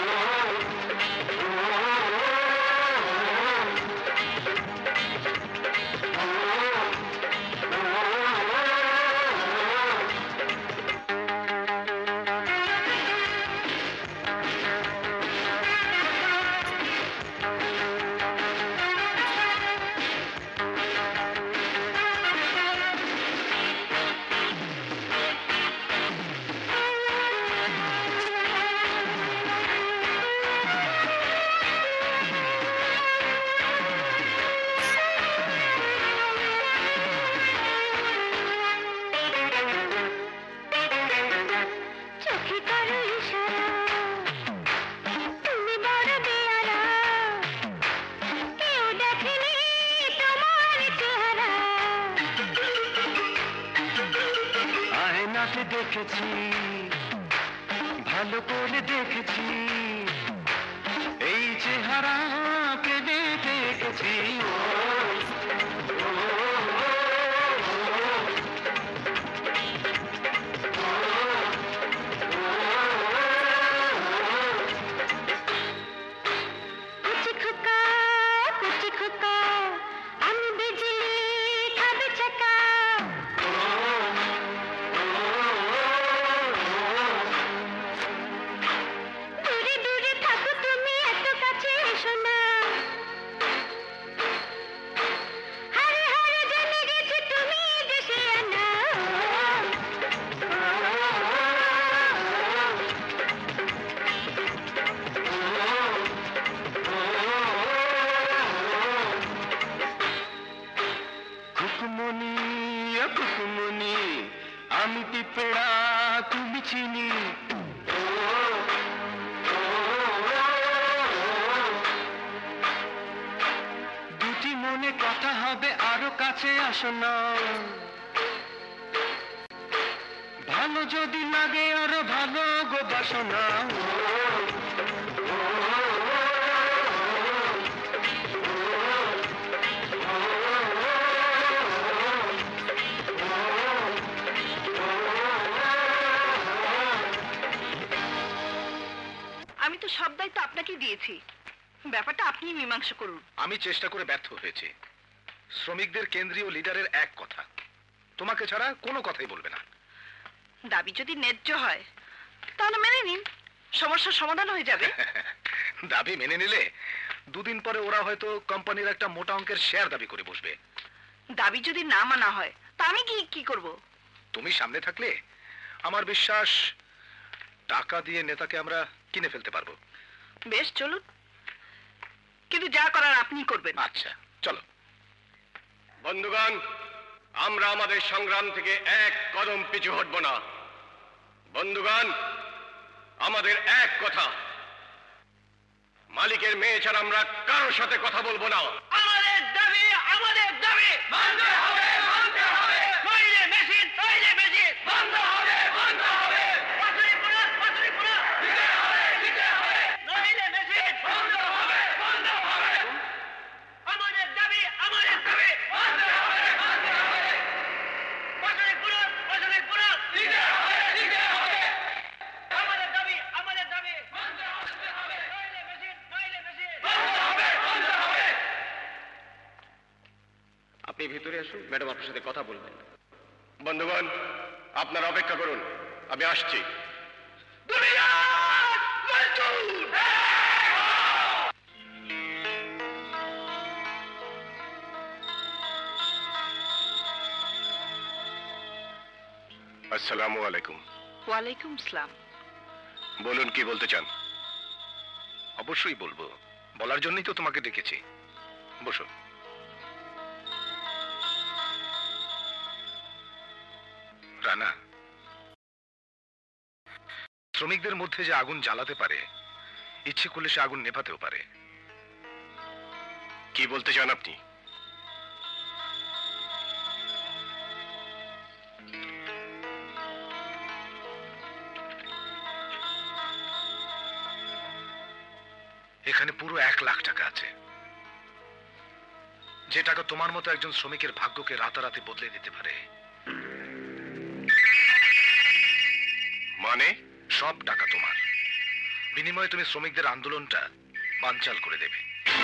চোখে করো ইশারা, তুমি বড় বেয়ারা। কেউ দেখেনি তোমার চেহারা। আয়নাতে দেখেছি ভালো করে দেখেছি, এই চেহারা কেঁদে দেখেছি। কুচি খোকা, কুচি খোকা, আমি বিজলি খাবে চাকা। দূরে দূরে থাকো তুমি, এত কাছে এসো না। হারে হারে জেনে গেছো তুমি দেশে আনা। খুকুমনি খুকুমনি, আমি পিঁপড়া তুমি চিনি। দুটি মনে কথা হবে, আরো কাছে আসো না। ভালো যদি লাগে আরো ভালো গো বাসনা। আমি তো সব দায়িত্ব আপনাকে দিয়েছি, ব্যাপারটা আপনি মীমাংসা করুন। আমি চেষ্টা করে ব্যর্থ হয়েছি। শ্রমিকদের কেন্দ্রীয় লিডারের এক কথা, তোমাকে ছাড়া কোনো কথাই বলবে না। দাবি যদি ন্যায্য হয় তাহলে মেনে নিন, সমস্যার সমাধান হয়ে যাবে। দাবি মেনে নিলে দুদিন পরে ওরা হয়তো কোম্পানির একটা মোটা অঙ্কের শেয়ার দাবি করে বসবে। দাবি যদি না মানা হয় তা আমি কি করব? তুমি সামনে থাকলে আমার বিশ্বাস টাকা দিয়ে নেতাকে আমরা কিনে ফেলতে পারবো। বেশ, চলুন, কিন্তু যা করার আপনি করবেন। আচ্ছা চলো। বন্ধুগণ, আমরা আমাদের সংগ্রাম থেকে এক কদম পিছু হটব না। বন্ধুগণ, আমাদের এক কথা, মালিকের মেয়ে ছাড়া আমরা কারোর সাথে কথা বলবো না। আমাদের দাবি মানতে হবে, মানতে হবে। নইলে মেশিন, নইলে মেশিন বন্ধ হবে, বন্ধ হবে। পাথরি পুরো দিতে হবে, দিতে হবে। নইলে মেশিন বন্ধ হবে, বন্ধ হবে। আমাদের দাবি মানতে হবে, মানতে হবে। পাথরি পুরো দিতে হবে, দিতে হবে। আমাদের দাবি মানতে হবে। নইলে মেশিন বন্ধ হবে, বন্ধ হবে। আপনি ভিতরে আসুন, ম্যাডাম আপনার সাথে কথা বলবেন। বন্ধুগণ, আপনারা অপেক্ষা করুন, আমি আসছি। আসসালামু আলাইকুম। ওয়ালাইকুম সালাম। বলুন, কি বলতে চান? অবশ্যই বলবো, বলার জন্যই তো তোমাকে ডেকেছি। বসো। রানা, শ্রমিকদের মধ্যে যে আগুন জ্বালাতে পারে, ইচ্ছে করলে সে আগুন নেভাতেও পারে। কি বলতে চান আপনি? এখানে পুরো 1 লাখ টাকা আছে, যে টাকা তোমার মতো একজন শ্রমিকের ভাগ্যকে রাতারাতি বদলে দিতে পারে। মানে? সব টাকা তোমার, বিনিময়ে তুমি শ্রমিকদের আন্দোলনটা বানচাল করে দেবে।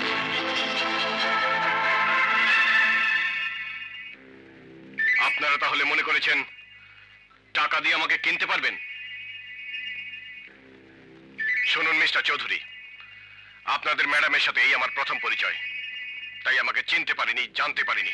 আপনারা তাহলে মনে করেছেন টাকা দিয়ে আমাকে কিনতে পারবেন? শুনুন মিস্টার চৌধুরী, আপনাদের ম্যাডামের সাথে এই আমার প্রথম পরিচয়, তাই আমাকে চিনতে পারিনি, জানতে পারিনি।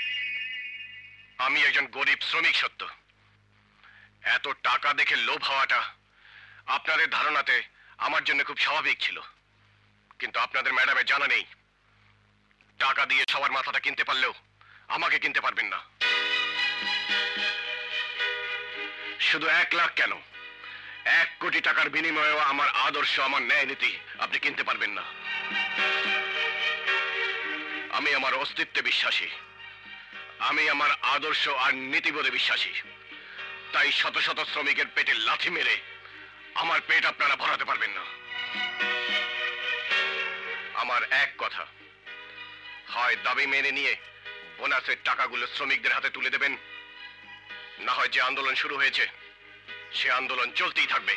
আমি একজন গরিব শ্রমিক সত্য। এত টাকা দেখে লোভ হওয়াটা আপনাদের ধারণাতে আমার জন্য খুব স্বাভাবিক ছিল, কিন্তু আপনাদের ম্যাডামের জানা নেই টাকা দিয়ে সবার মাথাটা কিনতে পারলেও আমাকে কিনতে পারবেন না। শুধু 1 লাখ কেন, 1 কোটি টাকার বিনিময়েও আমার আদর্শ, আমার ন্যায় নীতি আপনি কিনতে পারবেন না। আমি আমার অস্তিত্বে বিশ্বাসী, আমি আমার আদর্শ আর নীতিবোধে বিশ্বাসী। তাই শত শত শ্রমিকের পেটে লাথি মেরে আমার পেট আপনারা ভরাতে পারবেন না। আমার এক কথা, হয় দাবি মেনে নিয়ে বোনাসের টাকাগুলো শ্রমিকদের হাতে তুলে দেবেন, না হয় যে আন্দোলন শুরু হয়েছে সে আন্দোলন চলতেই থাকবে।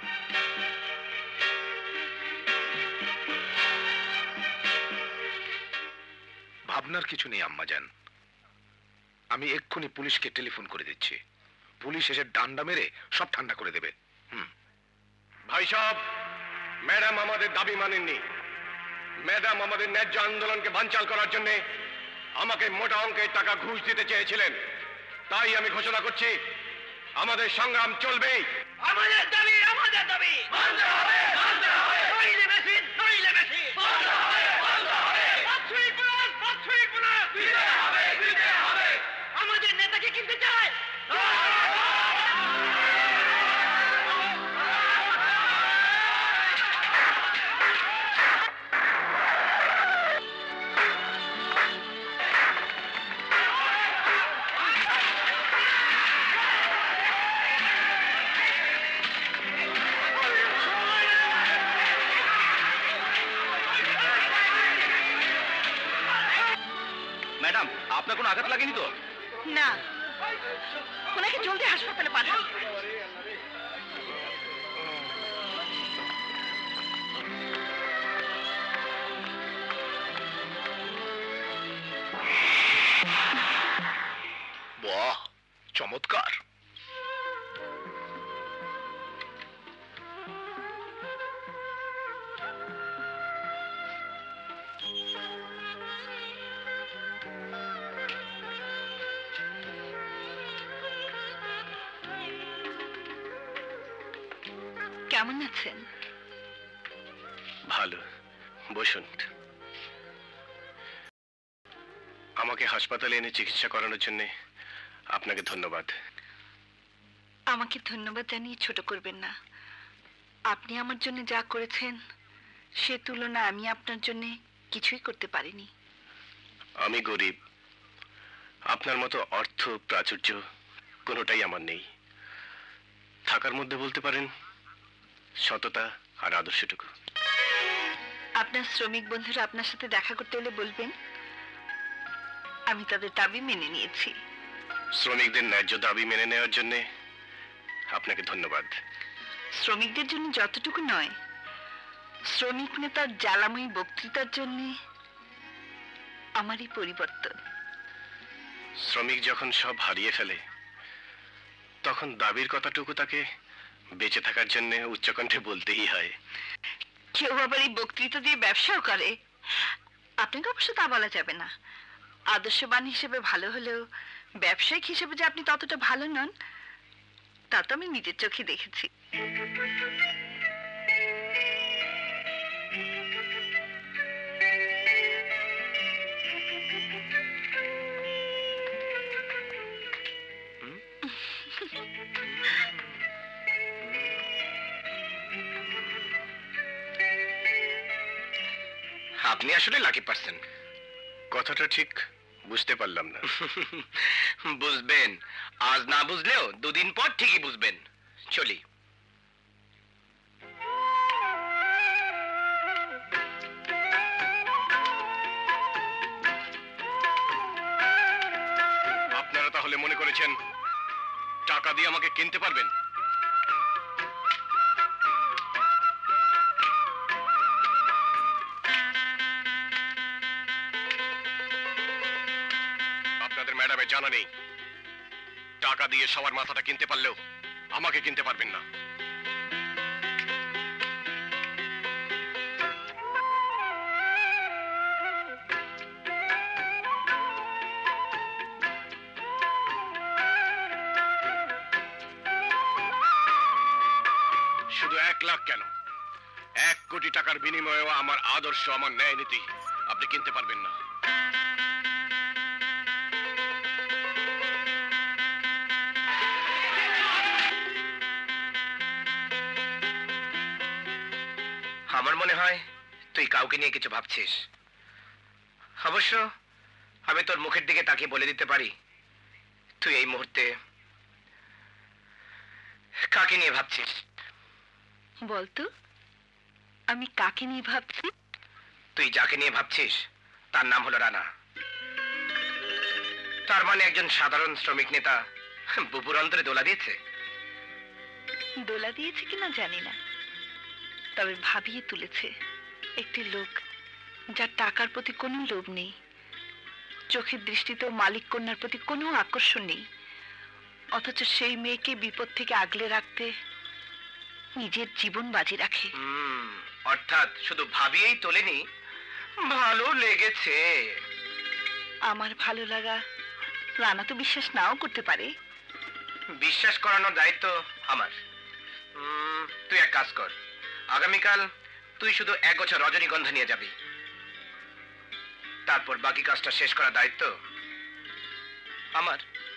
ভাবনার কিছু নেই আম্মাজান, আমি এক্ষুনি পুলিশকে টেলিফোন করে দিচ্ছি। পুলিশ এসে ডান্ডা মেরে সব ঠান্ডা করে দেবে। ভাই সাহেব, ম্যাডাম আমাদের দাবি মানেননি। ম্যাডাম আমাদের ন্যায্য আন্দোলনকে বানচাল করার জন্য আমাকে মোটা অঙ্কের টাকা ঘুষ দিতে চেয়েছিলেন। তাই আমি ঘোষণা করছি, আমাদের সংগ্রাম চলবেই। আমাদের দাবি মানতে হবে, মানতে হবে। নইলে মেশিন, নইলে মেশিন বন্ধ হবে, বন্ধ হবে। বাৎসরিক বোনাস দিতে হবে, দিতে হবে। আমাদের নেতাকে কিনতে চায়। ম্যাডাম, আপনার কোনো আঘাত লাগেনি তো? না, ওনাকে জলদি হাসপাতালে পাঠান। বাহ, চমৎকার। কেমন আছেন? ভালো, বসুন। আমাকে হাসপাতালে এনে চিকিৎসা করানোর জন্য আপনাকে ধন্যবাদ। আমাকে ধন্যবাদ জানিয়ে ছোট করবেন না। আপনি আমার জন্য যা করেছেন সে তুলনা আমি আপনার জন্য কিছুই করতে পারিনি। আমি গরিব, আপনার মতো অর্থ প্রাচুর্য কোনোটাই আমার নেই। থাকার মধ্যে বলতে পারেন সততা আর আদর্শটুকু। আপনার শ্রমিক বন্ধুরা আপনার সাথে দেখা করতে এলে বলবেন আমি তাদের দাবি মেনে নিয়েছি। শ্রমিকদের ন্যায্য দাবি মেনে নেওয়ার জন্য আপনাকে ধন্যবাদ। শ্রমিকদের জন্য যতটুকু নয়, শ্রমিক নেতার জ্বালাময়ী বক্তৃতার জন্য আমারই পরিবর্তন। শ্রমিক যখন সব হারিয়ে ফেলে তখন দাবির কথাটুকু তাকে বেঁচে থাকার জন্য উচ্চকণ্ঠে বলতেই হয়। কেউ আবার এই বক্তৃতা দিয়ে ব্যবসাও করে। আপনাকে অবশ্য তা বলা যাবে না। আদর্শবান হিসেবে ভালো হলেও ব্যবসায়িক হিসেবে যে আপনি ততটা ভালো নন তা তো আমি নিজের চোখে দেখেছি। আপনি আসলে লাকি পারসন। কথাটা ঠিক বুঝতে পারলাম না। বুঝবেন, আজ না বুঝলেও দুদিন পর ঠিকই বুঝবেন। চলি। আপনারা তাহলে মনে করেছেন টাকা দিয়ে আমাকে কিনতে পারবেন? আপনাদের ম্যাডামের জানা নেই টাকা দিয়ে সবার মাথাটা কিনতে পারলেও আমাকে কিনতে পারবেন না। শুধু 1 লাখ কেন, 1 কোটি টাকার বিনিময়েও আমার আদর্শ, আমার ন্যায় নীতি আপনি কিনতে পারবেন না। আমার মনে হয় তুই কাউকে নিয়ে কিছু ভাবছিস। অবশ্য আমি তোর মুখের দিকে তাকিয়ে বলে দিতে পারি তুই এই মুহূর্তে কাকে নিয়ে ভাবছিস। বলতো আমি কাকে নিয়ে ভাবছি? তুই যাকে নিয়ে ভাবছিস তার নাম হলো রানা। তার মানে একজন সাধারণ শ্রমিক নেতা বুবুর অন্তরে দোলা দিয়েছে। দোলা দিয়েছে কিনা জানি না, তবে ভাবিয়ে তুলেছে। একটি লোক যার টাকার প্রতি কোনো লোভ নেই, চোখের দৃষ্টিতেও মালিক কন্যার প্রতি কোনো আকর্ষণ নেই, অথচ সেই মেয়েকে বিপদ থেকে আগলে রাখতে নিজের জীবন বাজি রাখে। অর্থাৎ শুধু ভাবিয়েই তোলেনি, ভালো লেগেছে। আমার ভালো লাগা রানা তো বিশ্বাস নাও করতে পারে। বিশ্বাস করানোর দায়িত্ব আমার। তুই এক কাজ কর, আগামীকাল তুই শুধু এক গোছা রজনীগন্ধা নিয়ে যাবি, তারপর বাকি কাজটা শেষ করার দায়িত্ব আমার।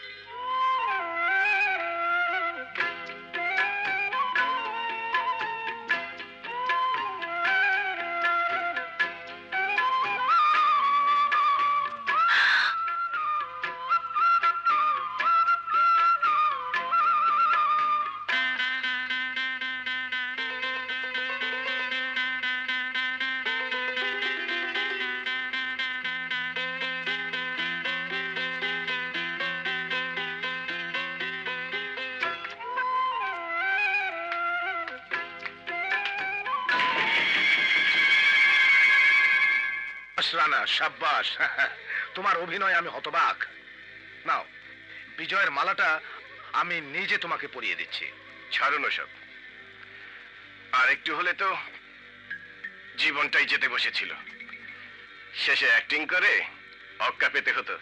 রানা, সাব্বাস। তোমার অভিনয় আমি হতবাক। নাও, বিজয়ের মালাটা আমি নিজে তোমাকে পরিয়ে দিচ্ছি। ছাড়ুন ওসব, আর একটু হলে তো জীবনটাই যেতে বসেছিল। শেষে অ্যাক্টিং করে অক্কা পেতে হতো।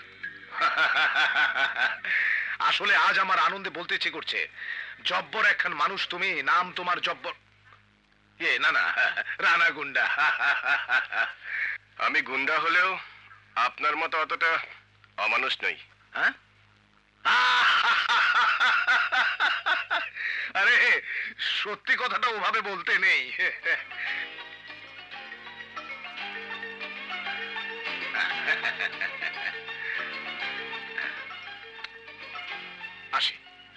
আসলে আজ আমার আনন্দে বলতে ইচ্ছে করছে, জব্বর একখান মানুষ তুমি, নাম তোমার জব্বর। না না, রানা গুন্ডা। আমি গুন্ডা হলেও আপনার মতো অতটা অমানুষ নই। হ্যাঁ? আরে সত্যি কথাটা ওভাবে বলতে নেই। আসি।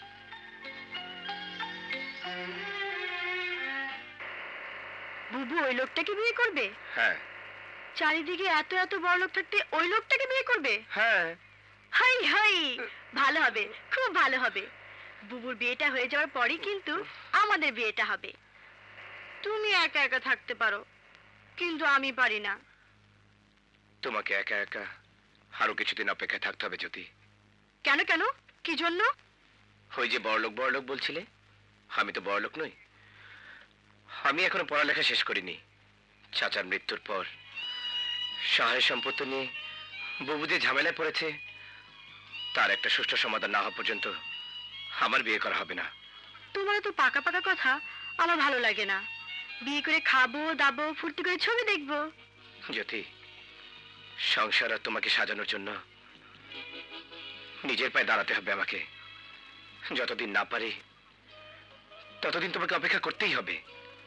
বুবু ওই লোকটাকে বিয়ে করবে? হ্যাঁ চারিদিকে এত এত বড় লোক থাকতে ওই লোকটাকে বিয়ে করবে? হ্যাঁ। হাই হাই, ভালো হবে, খুব ভালো হবে। বুবুর বিয়েটা হয়ে যাওয়ার পরেই কিন্তু আমাদের বিয়েটা হবে। তুমি একা একা থাকতে পারো, কিন্তু আমি পারি না। তোমাকে একা একা আরো কিছুদিন অপেক্ষায় থাকতে হবে জ্যোতি। কেন কেন, কি জন্য? ওই যে বড়লোক বড়লোক বলছিলে, আমি তো বড়লোক নই। আমি এখনো পড়ালেখা শেষ করিনি। চাচার মৃত্যুর পর সহায় সম্পত্তি নিয়ে বুবু যে ঝামেলায় পড়েছে, তার একটা সুষ্ঠু সমাধান না হওয়া পর্যন্ত আমার বিয়ে করা হবে না। তোমার তো পাকা পাকা কথা আমার ভালো লাগে না। বিয়ে করে খাবো দাবো, ফুর্তি করে ছবি দেখবো। জ্যোতি, সংসার আর তোমাকে সাজানোর জন্য নিজের পায়ে দাঁড়াতে হবে আমাকে। যতদিন না পারি ততদিন তোমাকে অপেক্ষা করতেই হবে।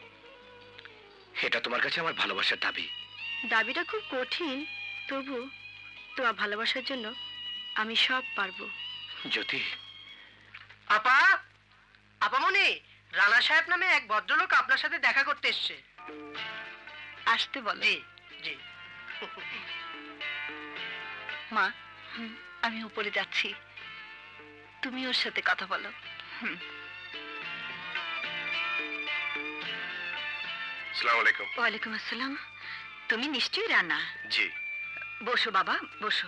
এটা তোমার কাছে আমার ভালোবাসার দাবি। দাবিটা খুব কঠিন, তবু তোমার ভালোবাসার জন্য আমি সব পারবো। জ্যোতি। আপা, আপামনি, রানা সাহেব নামে এক ভদ্রলোক আপনার সাথে দেখা করতে এসছে। আসতে বলো। জি জি। মা, আমি উপরে যাচ্ছি, তুমি ওর সাথে কথা বলো। আসসালামু আলাইকুম। ওয়ালাইকুম আসসালাম। তুমি নিশ্চয়ই রানা? জি। বসো বাবা, বসো।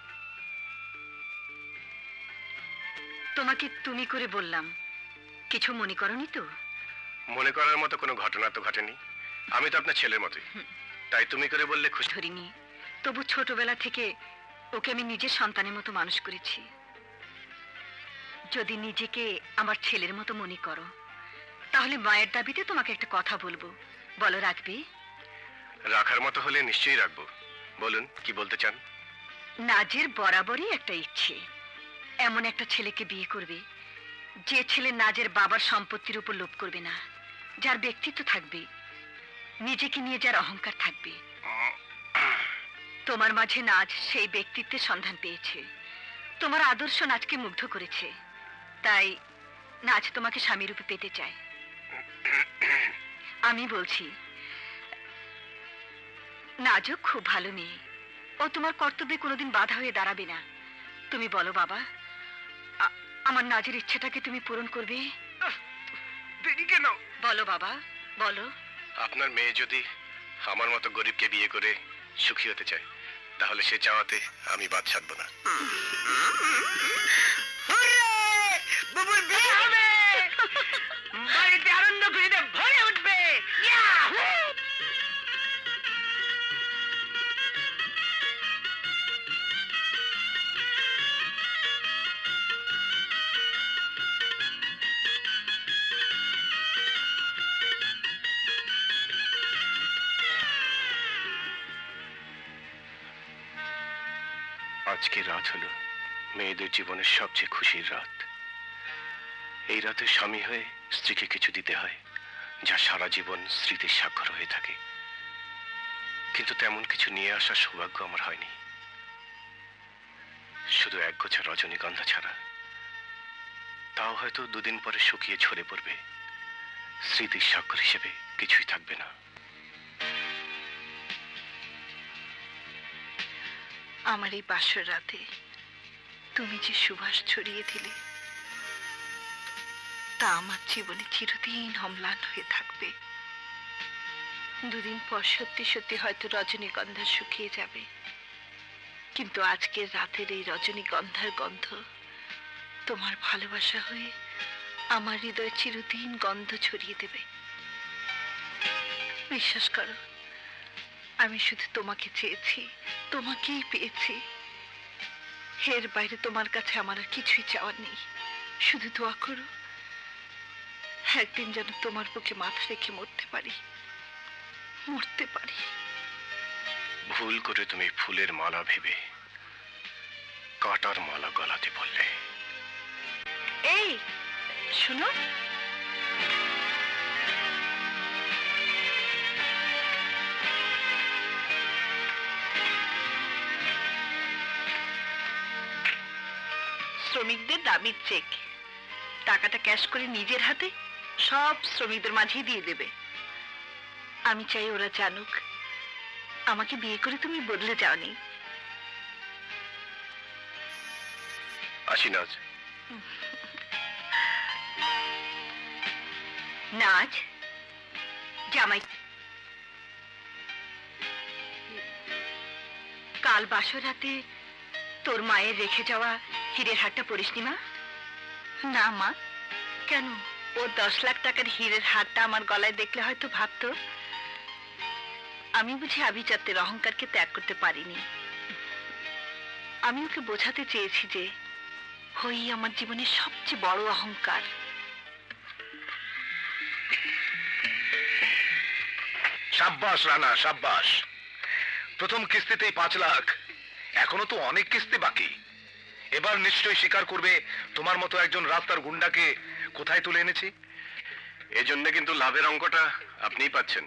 তোমাকে তুমি করে বললাম, কিছু মনে করনি তো? মনে করার মতো কোনো ঘটনা তো ঘটেনি। আমি তো আপনার ছেলের মতোই, তাই তুমি করে বললে খুশি। ধরিনি, তবু ছোটবেলা থেকে ওকে আমি নিজের সন্তানের মতো মানুষ করেছি। যদি নিজেকে আমার ছেলের মতো মনে করো, তাহলে মায়ের দাবিতে তোমাকে একটা কথা বলবো, বলো রাখবে? রাখার মতো হলে নিশ্চয়ই রাখবো। বলুন, কি বলতে চান? নাজের বরাবরই একটা ইচ্ছে, এমন একটা ছেলেকে বিয়ে করবে যে ছেলে নাজের বাবার সম্পত্তির উপর লোভ করবে না, যার ব্যক্তিত্ব থাকবে, নিজেকে নিয়ে যার অহংকার থাকবে। তোমার মাঝে নাজ সেই ব্যক্তিত্বের সন্ধান পেয়েছে। তোমার আদর্শ নাজকে মুগ্ধ করেছে, তাই নাজ তোমাকে স্বামী রূপে পেতে চায়। আমি বলছি, নাজুক খুব ভালো মেয়ে, ও তোমার কর্তব্যে কোনোদিন বাধা হয়ে দাঁড়াবে না। তুমি বলো বাবা, আমার নাজের ইচ্ছেটাকে তুমি পূরণ করবে? দেরি কেন? বলো বাবা, বলো। আপনার মেয়ে যদি আমার মতো গরিবকে বিয়ে করে সুখী হতে চায়, তাহলে সে চাওয়াতে আমি বাদ ছাড়ব না। বুবুর বিয়ে হবে, বাড়িতে আনন্দ খুশিতে ভরে উঠবে। ইয়াহু! আজকের রাত হলো মেয়েদের জীবনের সবচেয়ে খুশির রাত। এই রাতে স্বামী হয়ে স্ত্রীকে কিছু দিতে হয় যা সারা জীবন স্মৃতির স্বাক্ষর হয়ে থাকে, কিন্তু তেমন কিছু নিয়ে আসার সৌভাগ্য আমার হয়নি। শুধু এক গোছা রজনীগন্ধা ছাড়া, তাও হয়তো দুদিন পরে শুকিয়ে ঝরে পড়বে। স্মৃতির স্বাক্ষর হিসেবে কিছুই থাকবে না। আমার এই বাসর রাতে তুমি যে সুবাস ছড়িয়ে দিলে, তা আমার জীবনে চিরদিন অম্লান হয়ে থাকবে। দুদিন পর সত্যি সত্যি হয়তো রজনীগন্ধা শুকিয়ে যাবে, কিন্তু আজকের রাতের এই রজনীগন্ধার গন্ধ তোমার ভালোবাসা হয়ে আমার হৃদয় চিরদিন গন্ধ ছড়িয়ে দেবে। বিশ্বাস করো, আমি শুধু তোমাকে চেয়েছি, তোমাকেই পেয়েছি। এর বাইরে তোমার কাছে আমার আর কিছুই চাওয়ার নেই। শুধু দোয়া করো, একদিন যেন তোমার বুকে মাথা রেখে মরতে পারি, মরতে পারি। ভুল করে তুমি ফুলের মালা ভেবে কাঁটার মালা গলাতে বললে। এই শুনো, শ্রমিকদের দাবির চেক, টাকাটা ক্যাশ করে নিজের হাতে সব শ্রমিকদের মাঝেই দিয়ে দেবে। আমি চাই ওরা জানুক আমাকে বিয়ে করে তুমি বদলে যাওনি। আসি নাজ। নাজ জামাই, কাল বাসর রাতে তোর মায়ের রেখে যাওয়া হীরের হারটা পরিসনি মা? না মা। কেন? ও 10 লাখ টাকার হীরের হারটা আমার গলায় দেখলে হয়তো ভাবতো আমি বুঝি আভিজাত্যের অহংকারকে ত্যাগ করতে পারিনি। আমি ওকে বোঝাতে চেয়েছি যে হই আমার জীবনের সবচেয়ে বড় অহংকার। সাব্বাস রানা, সাব্বাস। প্রথম কিস্তিতেই 5 লাখ, এখনো তো অনেক কিস্তি বাকি। এবার নিশ্চয়ই স্বীকার করবে তোমার মতো একজন রাস্তার গুন্ডাকে কোথায় তুলে এনেছি। এজন্য কিন্তু লাভের অঙ্কটা আপনিই পাচ্ছেন।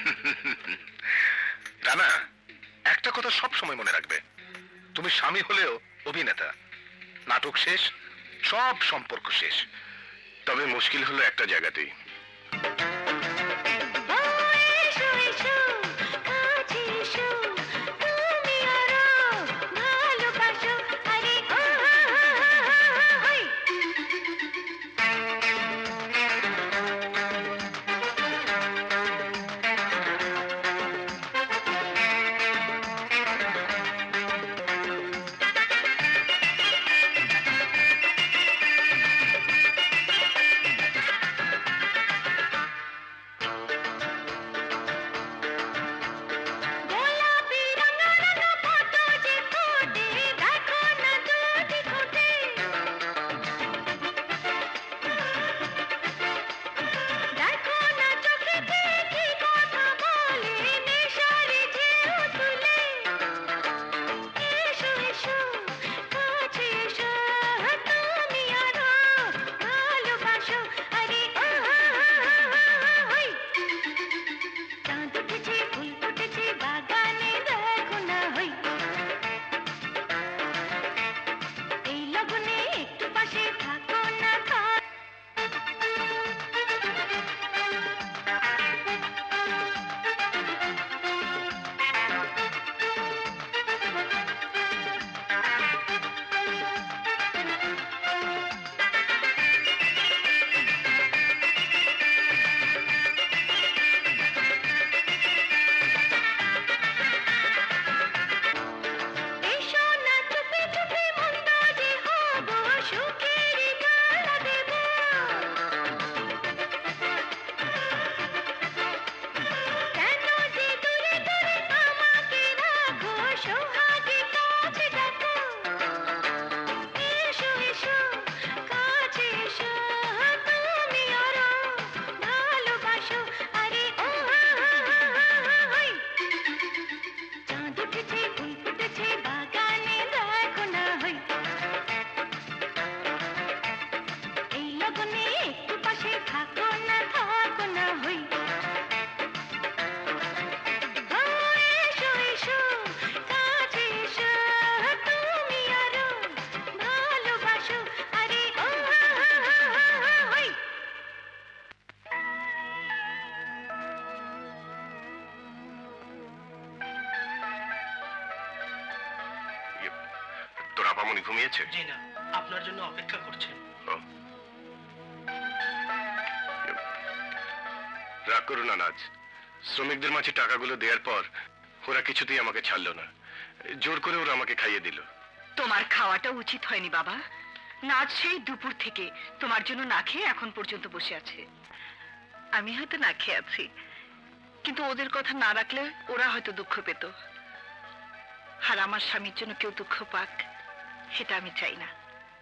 রানা, একটা কথা সব সময় মনে রাখবে, তুমি স্বামী হলেও অভিনেতা। নাটক শেষ, সব সম্পর্ক শেষ। তবে মুশকিল হলো একটা জায়গাতেই। আগে কাছে দেখো, এসো এসো কাছে এসো, তুমি আরো ভালোবাসো, আরে ও হই। চাঁদ উঠেছে ফুল ফুটেছে বাগানে দেখো না হই, এই লগনে একটু পাশে থাকো না হই। ও এসো এসো কাছে এসো, তুমি আরো ভালোবাসো, আরে ও হই। তোর আপামনি ঘুমিয়েছে? জি না, আপনার জন্য অপেক্ষা করছেন। রাগ করো না নাজ, শ্রমিকদের মাঝে টাকাগুলো দেওয়ার পর ওরা কিছুতেই আমাকে ছাড়লো না, জোর করে ওরা আমাকে খাইয়ে দিল। তোমার খাওয়াটা উচিত হয়নি বাবা। নাচ সেই দুপুর থেকে তোমার জন্য না খেয়ে এখন পর্যন্ত বসে আছে। আমি হয়তো না খেয়ে আছি, কিন্তু ওদের কথা না রাখলে ওরা হয়তো দুঃখ পেত। আর আমার স্বামীর জন্য কেউ দুঃখ পাক, সেটা আমি চাই না।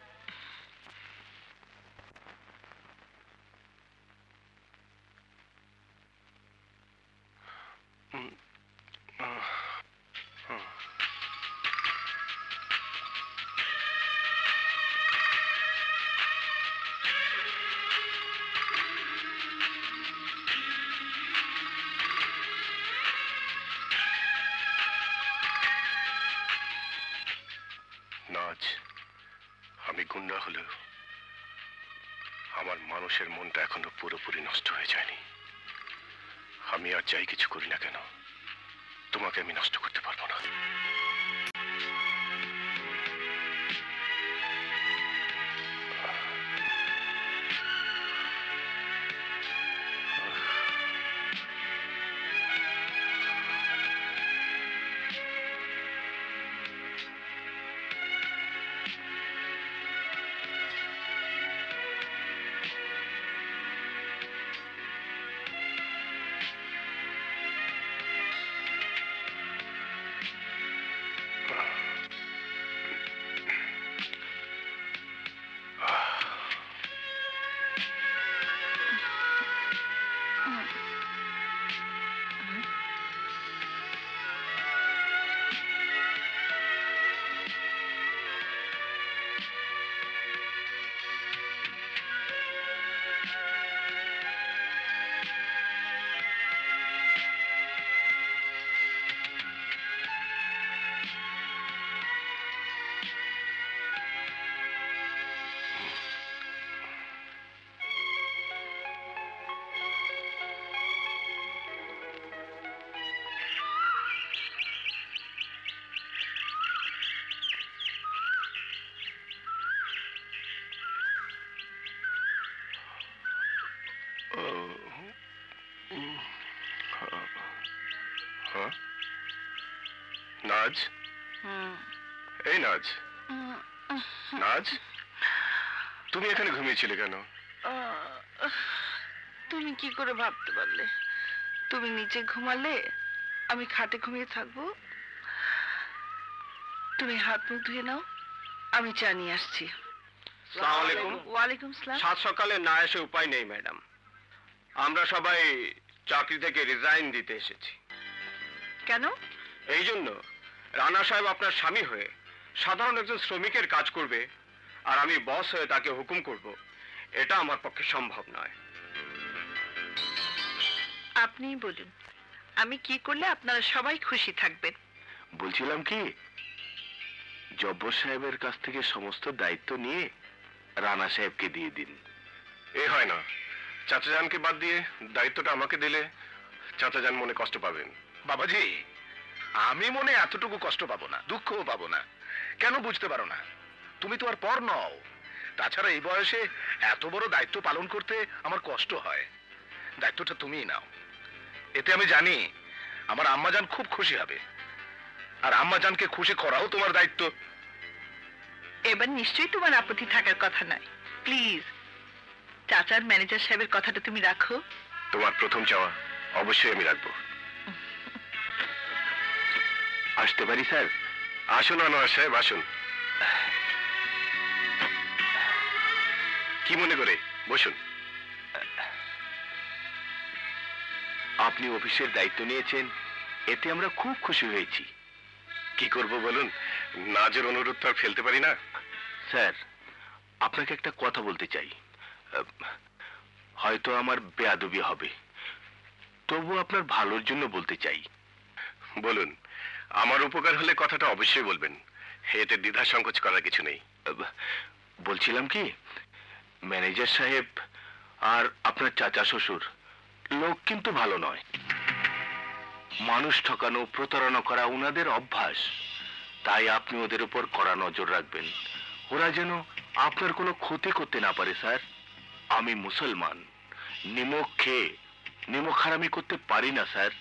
নাজ, আমি গুন্ডা হলেও আমার মানুষের মনটা এখনো পুরোপুরি নষ্ট হয়ে যায়নি। আমি আর যাই কিছু করি না কেন, তোমাকে আমি নষ্ট করতে পারবো না। নাজ, এই নাজ, নাজ, তুমি এখানে ঘুমিয়েছিলে কেন? তুমি কি করে ভাবতে পারলে? তুমি নিচে ঘুমালে আমি খাটে ঘুমিয়ে থাকবো? তুমি হাত মুখ ধুয়ে নাও, আমি চা নিয়ে আসছি। আসসালামু আলাইকুম। ওয়ালাইকুম সালাম। সাত সকালে না এসে উপায় নেই ম্যাডাম, আমরা সবাই চাকরি থেকে রিজাইন দিতে এসেছি। কেন? এই জন্য রানা সাহেব আপনার স্বামী হয়ে সাধারণ একজন শ্রমিকের কাজ করবে আর আমি বস হয়ে তাকে হুকুম করব, এটা আমার পক্ষে সম্ভব নয়। আপনিই বলুন, আমি কি করলে আপনারা সবাই খুশি থাকবেন? বলছিলাম কি, জব্বর সাহেবের কাছ থেকে সমস্ত দায়িত্ব নিয়ে রানা সাহেবকে দিয়ে দিন। এ হয় না, চাচাজানকে বাদ দিয়ে দায়িত্বটা আমাকে দিলে চাচাজান মনে কষ্ট পাবেন। বাবাজি, আমি মনে এতটুকু কষ্ট পাবো না, দুঃখও পাবো না। কেন বুঝতে পারো না? তুমি তো আর পর নও। তাছাড়া এই বয়সে এত বড় দায়িত্ব পালন করতে আমার কষ্ট হয়। দায়িত্বটা তুমিই নাও, এতে আমি জানি আমার আম্মাজান খুব খুশি হবে। আর আম্মাজানকে খুশি করাও তোমার দায়িত্ব। এবার নিশ্চয়ই তোমার আপত্তি থাকার কথা নয়। প্লিজ, চাচার ম্যানেজার সাহেবের কথাটা তুমি রাখো। তোমার প্রথম চাওয়া অবশ্যই আমি রাখবো। আসতে পারি স্যার? আসুন আনোয়ার সাহেব, আসুন। কি মনে করে? বসুন। আপনি অফিসের দায়িত্ব নিয়েছেন, এতে আমরা খুব খুশি হয়েছি। কি করব বলুন, নাজের অনুরোধ তো আর ফেলতে পারি না। স্যার, আপনাকে একটা কথা বলতে চাই। হয়তো আমার বেয়াদবি হবে, তবু আপনার ভালোর জন্য বলতে চাই। বলুন, আমার উপকার হলে কথাটা অবশ্যই বলবেন, এতে দ্বিধা সংকোচ করার কিছু নেই। বলছিলাম কি, ম্যানেজার সাহেব আর আপনার চাচা শ্বশুর লোক কিন্তু ভালো নয়। মানুষ ঠকানো, প্রতারণা করা ওনাদের অভ্যাস। তাই আপনি ওদের উপর কড়া নজর রাখবেন, ওরা যেন আপনার কোনো ক্ষতি করতে না পারে। স্যার, আমি মুসলমান, নিমক খেয়ে নিমক হারামি করতে পারি না স্যার।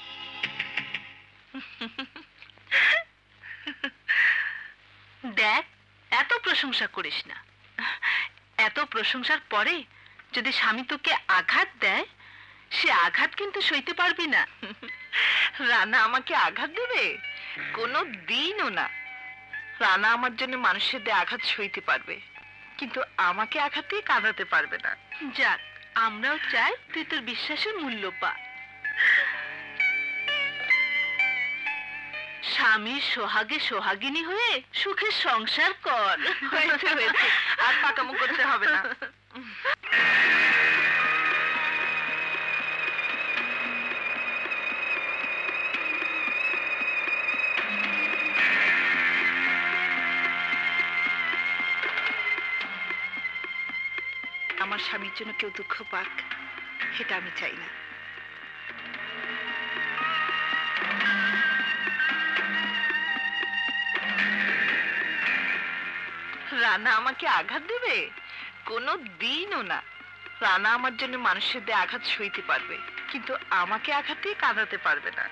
দেখ, এত প্রশংসা করিস না। এত প্রশংসার পরে যদি স্বামী তোকে আঘাত দেয়, সে আঘাত কিন্তু সইতে পারবি না। রানা আমাকে আঘাত দেবে? কোনো দিনও না। রানা আমার জন্য মানুষের দিয়ে আঘাত সইতে পারবে, কিন্তু আমাকে আঘাত দিয়ে কাঁদাতে পারবে না। যাক, আমরাও চাই তুই তোর বিশ্বাসের মূল্য পা। স্বামীর সোহাগে সোহাগিনী হয়ে সুখে সংসার কর। হয়েছে হয়েছে, আর পাকামো করতে হবে না। আমার স্বামীর জন্য কেউ দুঃখ পাক, সেটা আমি চাই না। রানা আমাকে আঘাত দেবে? কোনো দিনও না। রানা আমার জন্য মানুষের দিয়ে আঘাত সইতে পারবে, কিন্তু আমাকে আঘাত দিয়ে কাঁদাতে পারবে না।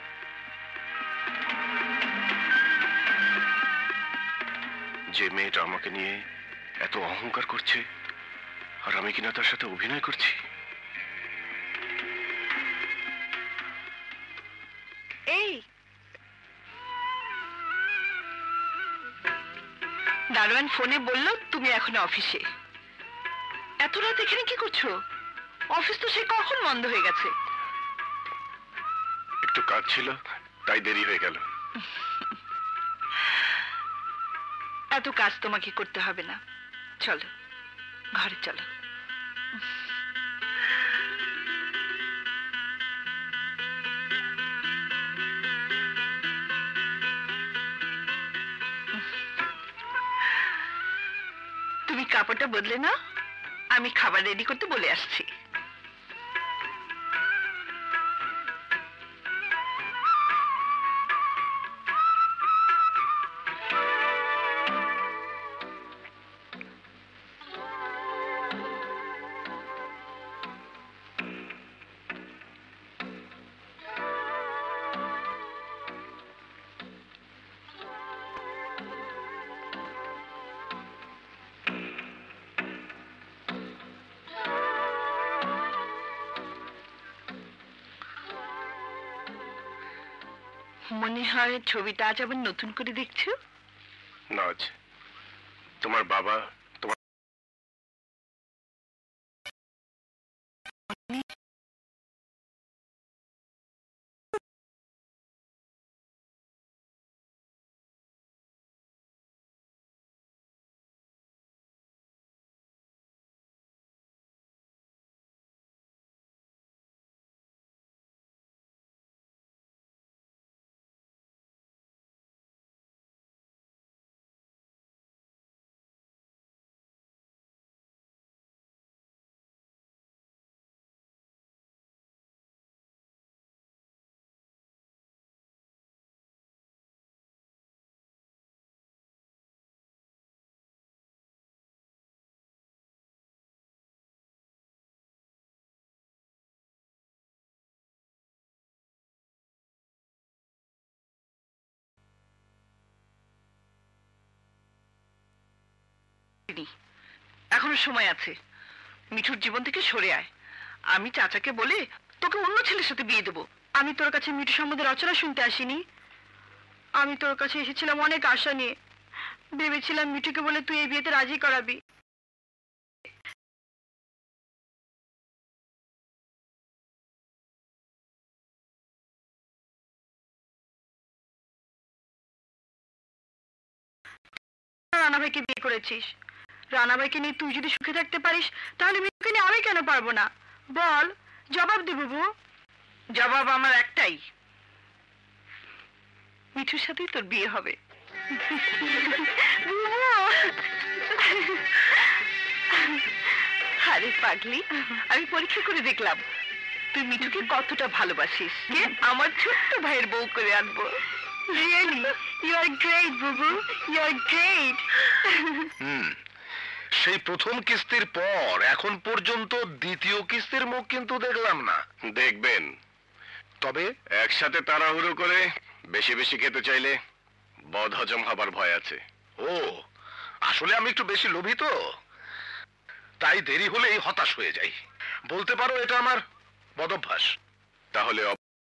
যে মেয়েটা আমাকে নিয়ে এত অহংকার করছে, আর আমি কিনা তার সাথে অভিনয় করছি। এই দারোয়ান ফোনে বলল তুমি এখন অফিসে। এত রাত এখানে কি করছো? অফিস তো সে কখন বন্ধ হয়ে গেছে। একটু কাজ ছিল, তাই দেরি হয়ে গেল। এত কাজ তোমাকে করতে হবে না, চলো ঘরে চলো। তুমি কাপড়টা বদলে নাও, আমি খাবার রেডি করতে বলে আসছি। মনে হয় ছবিটা আজ আবার নতুন করে দেখছো। নাজ, তোমার বাবা তোমার এখনো সময় আছে, মিঠুর জীবন থেকে সরে আয়। আমি চাচাকে বলে তোকে অন্য ছেলের সাথে বিয়ে দেবো। আমি তোর কাছে মিঠু সম্বন্ধে রচনা শুনতে আসিনি। আমি তোর কাছে এসেছিলাম অনেক আশা নিয়ে, ভেবেছিলাম মিঠুকে বলে তুই এই বিয়েতে রাজি করাবি। রানা ভাইকে বিয়ে করেছিস, রানা ভাইকে নিয়ে তুই যদি সুখে থাকতে পারিস তাহলে মিঠুকে নিয়ে আমি কেন পারবো না? বল, জবাব দে বুবু। জবাব আমার একটাই, মিঠুর সাথেই তোর বিয়ে হবে। আরে পাগলি, আমি পরীক্ষা করে দেখলাম তুই মিঠুকে কতটা ভালোবাসিস। আমার ছোট্ট ভাইয়ের বউ করে আনবো। Really? You are great, বুবু. You are great. সেই প্রথম কিস্তির পর এখন পর্যন্ত দ্বিতীয় কিস্তির মুখ কিন্তু দেখলাম না। দেখবেন, তবে একসাথে তাড়াহুড়ো করে বেশি বেশি খেতে চাইলে বদ হজম হবার ভয় আছে। ও, আসলে আমি একটু বেশি লোভী তো, তাই দেরি হলেই হতাশ হয়ে যাই। বলতে পারো এটা আমার বদভ্যাস। তাহলে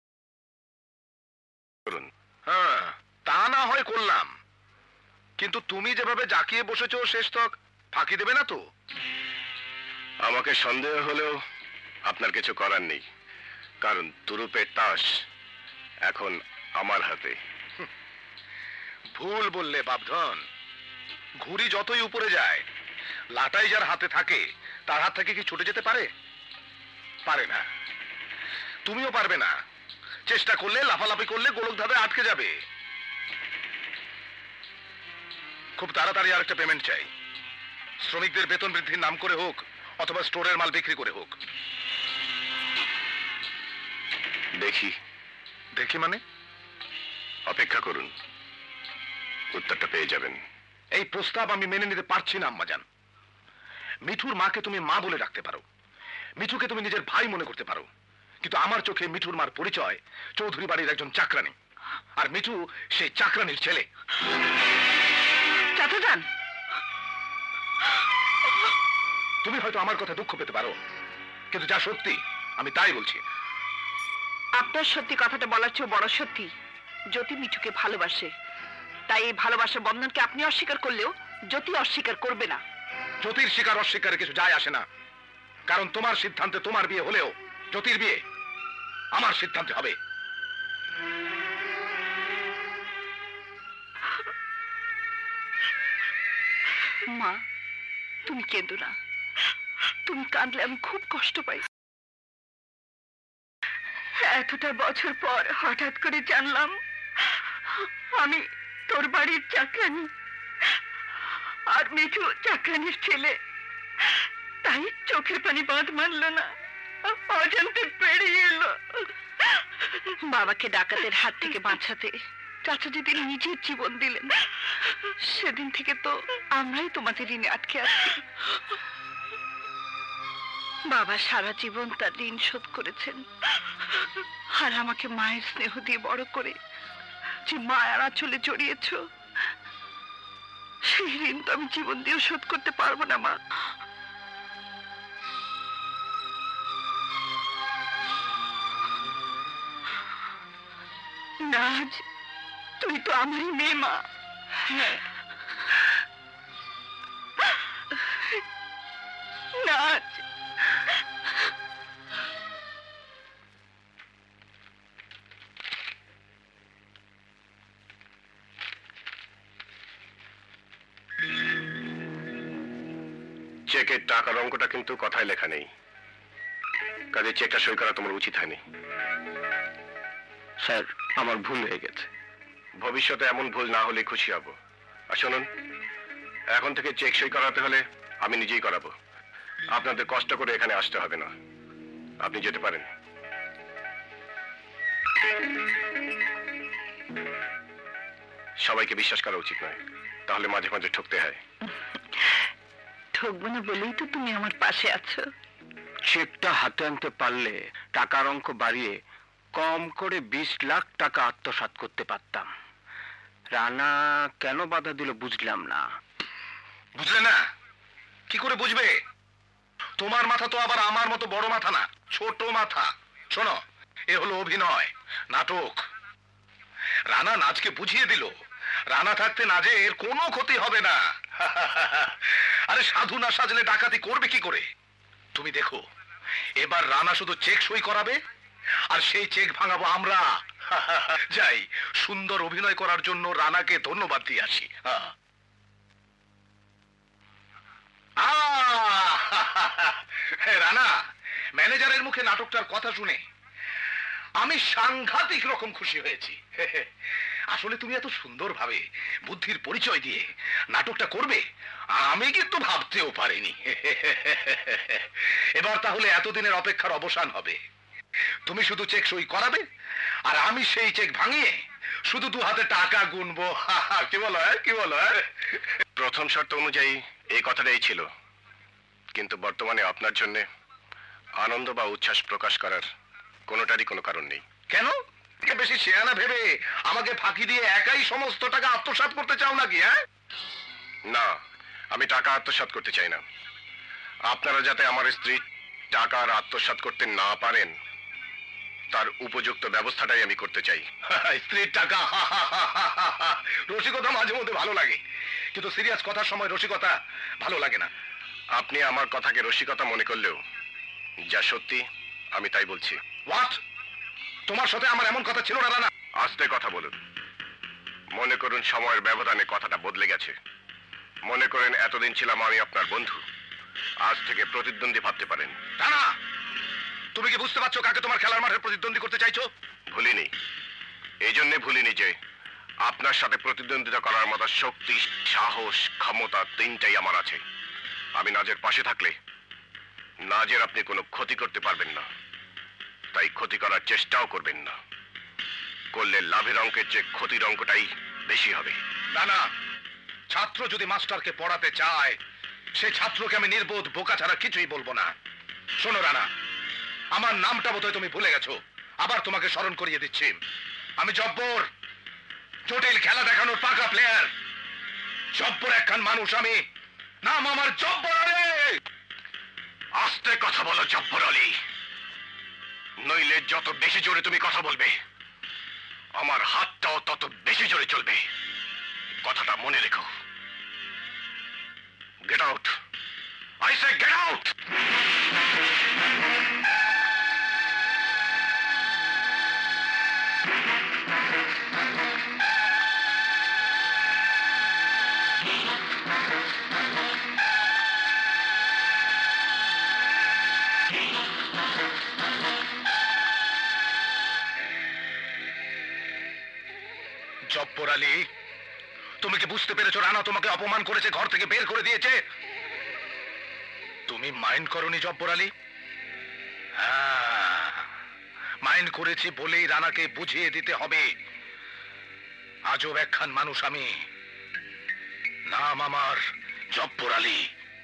করুন। হ্যাঁ, তা না হয় করলাম, কিন্তু তুমি যেভাবে জাকিয়ে বসেছো শেষ তক ফাঁকি দেবে না তো? আমাকে সন্দেহ হলেও আপনার কিছু করার নেই, কারণ তুরুপের তাস এখন আমার হাতে। ভুল বললে বাপধন। ঘুড়ি যতই উপরে যায়, লাটাই যার হাতে থাকে তার হাত থেকে কি ছুটে যেতে পারে? পারে না। তুমিও পারবে না। চেষ্টা করলে, লাফালাফি করলে গোলক ধাঁধে আটকে যাবে। খুব তাড়াতাড়ি আরেকটা পেমেন্ট চাই। শ্রমিকদের বেতন বৃদ্ধির নাম করে হোক অথবা স্টোরের মাল বিক্রি করে হোক। দেখি। দেখি মানে? অপেক্ষা করুন, উত্তরটা পেয়ে যাবেন। এই প্রস্তাব আমি মেনে নিতে পারছি না আম্মাজান। মিঠুর মাকে তুমি মা বলে ডাকতে পারো, মিঠুকে তুমি নিজের ভাই মনে করতে পারো, কিন্তু আমার চোখে মিঠুর মার পরিচয় চৌধুরী বাড়ির একজন চাকরানী, আর মিঠু সেই চাকরানীর ছেলে। চাচাজান, তুমি হয়তো আমার কথা দুঃখ পেতে পারো, কিন্তু যা সত্যি আমি তাই বলছি। আপনার সত্যি কথাটা বলার চেয়ে বড় সত্যি জ্যোতি মিঠুকে ভালোবাসে, তাই এই ভালোবাসার বন্ধনকে আপনি অস্বীকার করলেও জ্যোতি অস্বীকার করবে না। জ্যোতির স্বীকার অস্বীকারে কিছু যায় আসে না, কারণ তোমার সিদ্ধান্তে তোমার বিয়ে হলেও জ্যোতির বিয়ে আমার সিদ্ধান্তে হবে। মা, তুমি কেঁদো না। তুমি কাঁদলে আমি খুব কষ্ট পাই। এতটা বছর পর হঠাৎ করে জানলাম আমি তোর বাড়ির চাকরানী আর মিঠু চাকরানির ছেলে, তাই চোখের পানি বাঁধ মানল না, অজান্তে পেরিয়ে এলো। বাবাকে ডাকাতের হাত থেকে বাঁচাতে চাচা যেদিন নিজের জীবন দিলেন, সেদিন থেকে তো আমরাই তোমাদের ঋণে আটকে আছি। বাবা সারা জীবন তার ঋণ শোধ করেছেন, আর আমাকে মায়ের স্নেহ দিয়ে বড় করে যে মায়ের আঁচলে জড়িয়েছ, সেই ঋণ তো আমি জীবন দিয়েও শোধ করতে পারবো না মা। নাজ, তুই তো আমারই মেয়ে মা। হ্যাঁ নাজ, চেকের টাকার অঙ্কটা কিন্তু কথায় লেখা নেই, কাজে চেকটা সই করা তোমার উচিত হয়নি। স্যার, আমার ভুল হয়ে গেছে। ভবিষ্যতে এমন ভুল না হলে খুশি হব। আর শুনুন, এখন থেকে চেক সই করাতে হলে আমি নিজেই করাবো, আপনাদের কষ্ট করে এখানে আসতে হবে না। আপনি যেতে পারেন। সবাইকে বিশ্বাস করা উচিত নয়, তাহলে মাঝে মাঝে ঠকতে হয়। ঠকবো না বলেই তো তুমি আমার পাশে আছো। চেকটা হাতে আনতে পারলে টাকার অঙ্ক বাড়িয়ে কম করে 20 লাখ টাকা আত্মসাৎ করতে পারতাম। রানা কেন বাধা দিল বুঝলাম না। বুঝলে না? কি করে বুঝবে? তোমার মাথা তো আবার আমার মতো বড় মাথা না, ছোট মাথা। শোনো, এ হলো অভিনয়, নাটক। রানা নাজকে বুঝিয়ে দিল রানা থাকতে নাজের কোনো ক্ষতি হবে না। আরে সাধু না সাজলে ডাকাতি করবে কি করে? তুমি দেখো এবার রানা শুধু চেক সই করাবে আর সেই চেক ভাঙাবো আমরা। যাই সুন্দর অভিনয় করার জন্য রানাকে ধন্যবাদ দিয়ে আসি। রানা, ম্যানেজারের মুখে নাটকটার কথা শুনে আমি সাংঘাতিক রকম খুশি হয়েছি। আসলে তুমি এত সুন্দরভাবে বুদ্ধির পরিচয় দিয়ে নাটকটা করবে আমি কিন্তু ভাবতেও পারিনি। এবার তাহলে এতদিনের অপেক্ষার অবসান হবে। তুমি শুধু চেক সই করাবে আর আমি সেই চেক ভাঙিয়ে শুধু 2 হাতে টাকা গুনবো। কি বলো? কি বলো? প্রথম শর্ত অনুযায়ী এই কথাটাই ছিল, কিন্তু বর্তমানে আপনার জন্য আনন্দ বা উচ্ছ্বাস প্রকাশ করার কোনোটারই কোনো কারণ নেই। কেন? বেশি শেয়ানা ভেবে আমাকে ফাঁকি দিয়ে একাই সমস্ত টাকা আত্মসাৎ করতে চাও নাকি? না, আমি টাকা আত্মসাৎ করতে চাই না। আপনারা যাতে আমার স্ত্রী টাকা আর আত্মসাৎ করতে না পারেন তার উপযুক্ত ব্যবস্থাটাই আমি করতে চাই। স্ত্রীর টাকা? রসিকতা মাঝে মধ্যে ভালো লাগে, কিন্তু সিরিয়াস কথার সময় রসিকতা ভালো লাগে না। আপনি আমার কথাকে রসিকতা মনে করলেও যা সত্যি আমি তাই বলছি। হোয়াট? তোমার সাথে আমার এমন কথা ছিল না রানা। আস্তে কথা বলুন। মনে করুন সময়ের ব্যবধানে কথাটা বদলে গেছে। মনে করেন এতদিন ছিলাম আমি আপনার বন্ধু, আজ থেকে প্রতিদ্বন্দ্বী ভাবতে পারেন। রানা, তুমি কি বুঝতে পারছো কাকে তোমার খেলার মাঠে প্রতিদ্বন্দ্বী করতে চাইছো? ভুলিনি, এই জন্যে ভুলিনি যে আপনার সাথে প্রতিদ্বন্দ্বিতা করার মতো শক্তি, সাহস, ক্ষমতা 3টাই আমার আছে। আমি নাজের পাশে থাকলে নাজের আপনি কোনো ক্ষতি করতে পারবেন না, তাই ক্ষতি করার চেষ্টাও করবেন না। করলে লাভের অঙ্কের চেয়ে ক্ষতির অঙ্কটাই বেশি হবে। রানা, ছাত্র যদি মাস্টারকে পড়াতে চায় সে ছাত্রকে আমি নির্বোধ বোকা ছাড়া কিছুই বলবো না। শোনো রানা, আমার নামটা বোধহয় তুমি ভুলে গেছো, আবার তোমাকে স্মরণ করিয়ে দিচ্ছি। আমি জব্বর, জটিল খেলা দেখানোর পাকা প্লেয়ার। জব্বর একখান মানুষ আমি, নাম আমার জব্বর আলী। আস্তে কথা বলো জব্বর আলী, নইলে যত বেশি জোরে তুমি কথা বলবে আমার হাতটাও তত বেশি জোরে চলবে। কথাটা মনে রেখো। Get out, I say get out. Jabbar Ali, তুমি কি বুঝতে পেরেছো রানা তোমাকে অপমান করেছে, ঘর থেকে বের করে দিয়েছে? তুমি মাইন্ড করনি জব্বর আলী? হ্যাঁ, মাইন্ড করেছি বলেই রানাকে বুঝিয়ে দিতে হবে। আজও একখান মানুষ আমি, নাম আমার জব্বর আলী।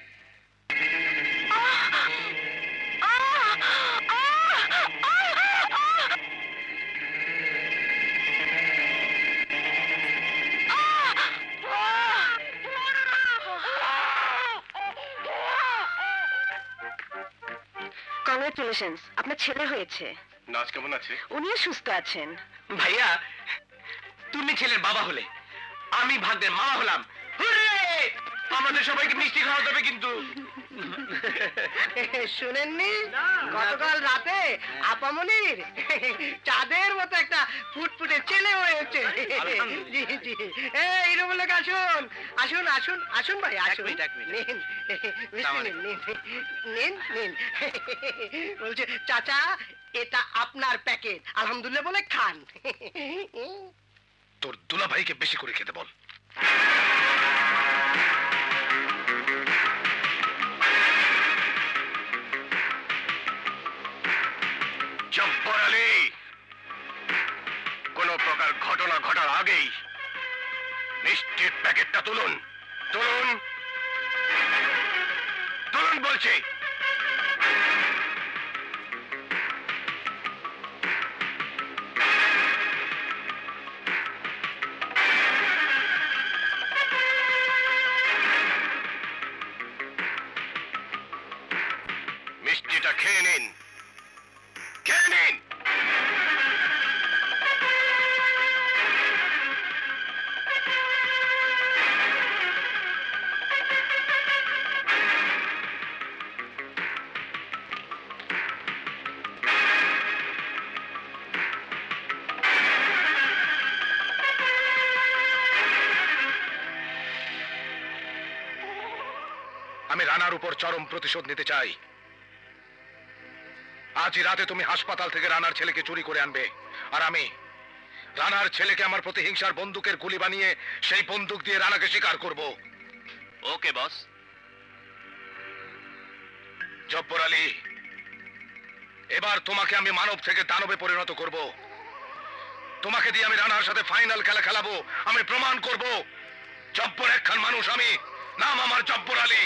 কংগ্রেচুলেশনস, আপনার ছেলে হয়েছে। নাচ কেমন আছে? উনিও সুস্থ আছেন। ভাইয়া, তুমি ছেলের বাবা হলে, আমি ভাগ্যের মামা হলাম। হুররে! আমাদের সবাইকে মিষ্টি খাওয়াতে হবে কিন্তু। শুনেননি গতকাল রাতে আপামনির চাঁদের মতো একটা ফুটফুটে ছেলে হয়েছে। জি জি, এই রুমলোক আসুন আসুন আসুন আসুন ভাই আসুন। নিন নিন নিন নিন। বলছে চাচা এটা আপনার প্যাকেট, আলহামদুলিল্লাহ বলে খান। তোর দুলা ভাইকে বেশি করে খেতে বল। জব্বর আলী, কোন প্রকার ঘটনা ঘটার আগেই মিষ্টির প্যাকেটটা তুলুন। তুলুন তুলুন বলছি। মিষ্টিটা খেয়ে নিন, খেয়ে নিন। আমি রানার উপর চরম প্রতিশোধ নিতে চাই। আজই রাতে তুমি হাসপাতাল থেকে রানার ছেলেকে চুরি করে আনবে, আর আমি রানার ছেলেকে আমার প্রতিহিংসার বন্দুকের গুলি বানিয়ে সেই বন্দুক দিয়ে রানাকে শিকার করব। ওকে বস। জব্বর আলী, এবার তোমাকে আমি মানব থেকে দানবে পরিণত করব। তোমাকে দিয়ে আমি রানার সাথে ফাইনাল খেলা খেলাবো। আমি প্রমাণ করব জব্বর একখান মানুষ, আমি নাম আমার জব্বর আলী।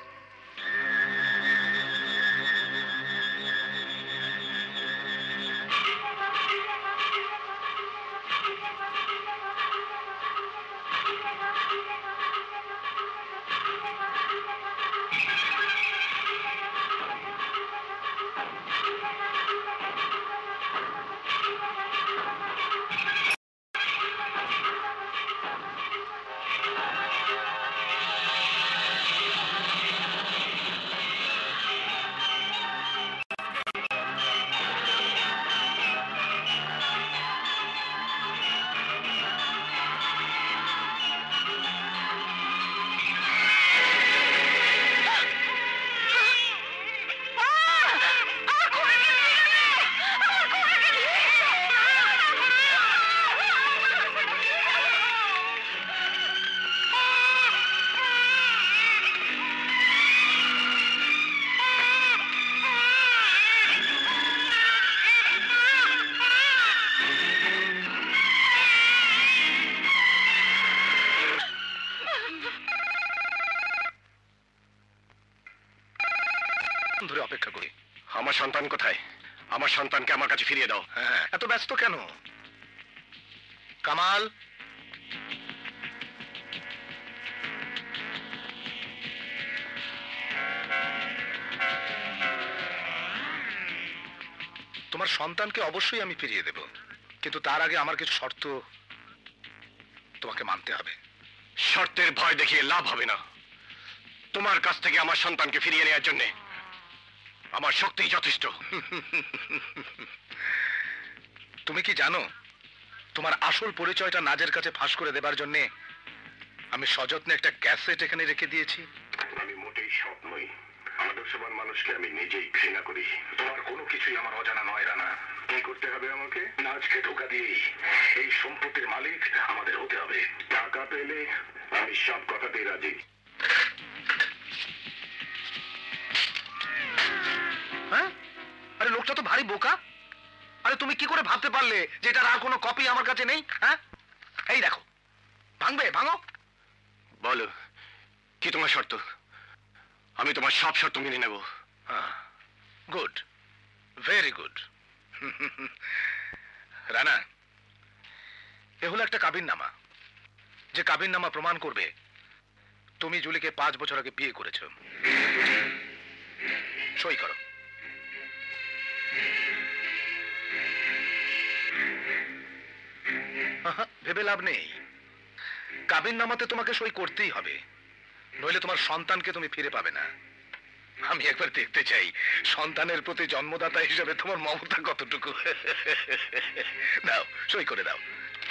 ধরে অপেক্ষা করি। আমার সন্তান কোথায়? আমার সন্তানকে আমার কাছে ফিরিয়ে দাও। হ্যাঁ, এত ব্যস্ত কেন? কামাল, তোমার সন্তানকে অবশ্যই আমি ফিরিয়ে দেব, কিন্তু তার আগে আমার কিছু শর্ত তোমাকে মানতে হবে। শর্তের ভয় দেখিয়ে লাভ হবে না। তোমার কাছ থেকে আমার সন্তানকে ফিরিয়ে নেওয়ার জন্য আমার শক্তি যথেষ্ট। তুমি কি জানো তোমার আসল পরিচয়টা নাজের কাছে ফাঁস করে দেবার জন্য আমি সযত্নে একটা ক্যাসেট এখানে রেখে দিয়েছি? আমি মোটেই সৎ নই। আদর্শবান মানুষকে আমি নিজেই ঘৃণা করি। তোমার কোনো কিছুই আমার অজানা নয় রানা। কি করতে হবে আমাকে? নাজকে ধোকা দিয়েই এই সম্পত্তির মালিক আমাদের হতে হবে। টাকা পেলে আমি সব কথাতেই রাজি। হ্যাঁ, আরে লোকটা তো ভারী বোকা। আরে তুমি কি করে ভাবতে পারলে যে এটার আর কোনো কপি আমার কাছে নেই? হ্যাঁ, এই দেখো, ভাঙবে, ভাঙো। বলো, কি তোমার শর্ত? আমি তোমার সব শর্ত মেনে নেব। Good, very good. রানা, এ হলো একটা কাবিননামা, যে কাবিননামা প্রমাণ করবে তুমি জুলিকে 5 বছর আগে বিয়ে করেছো। সই করো। ভেবে লাভ নেই, কাবিননামাতে তোমাকে সই করতেই হবে, নইলে তোমার সন্তানকে তুমি ফিরে পাবে না। আমি একবার দেখতে চাই সন্তানের প্রতি জন্মদাতা হিসেবে তোমার মমতা কতটুকু। দাও, সই করে দাও।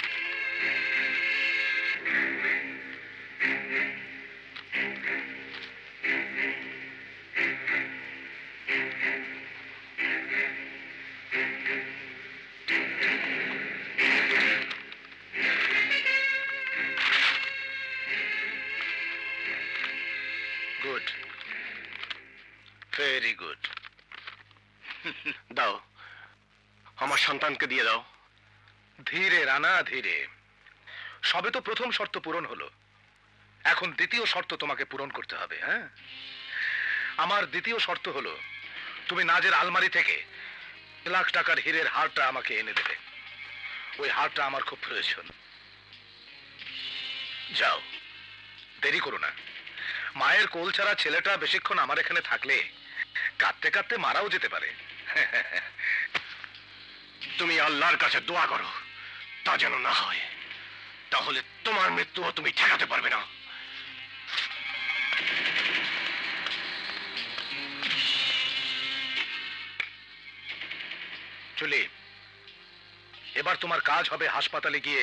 Good, very good. দাও, আমার সন্তানকে দিয়ে দাও। ধীরে রানা, ধীরে। সবে তো প্রথম শর্ত পূরণ হলো, এখন দ্বিতীয় শর্ত তোমাকে পূরণ করতে হবে। হ্যাঁ, আমার দ্বিতীয় শর্ত হলো তুমি নাজের আলমারি থেকে লাখ টাকার হীরের হারটা আমাকে এনে দেবে। ওই হারটা আমার খুব প্রয়োজন। যাও, দেরি করো না। মায়ের কোল ছাড়া ছেলেটা বেশিক্ষণ আমার এখানে থাকলে কাঁদতে কাঁদতে মারাও যেতে পারে। তুমি আল্লাহর কাছে দোয়া করো তা যেন না হয়, তাহলে তোমার মৃত্যুও তুমি ঠেকাতে পারবে না। চলি, এবার তোমার কাজ হবে হাসপাতালে গিয়ে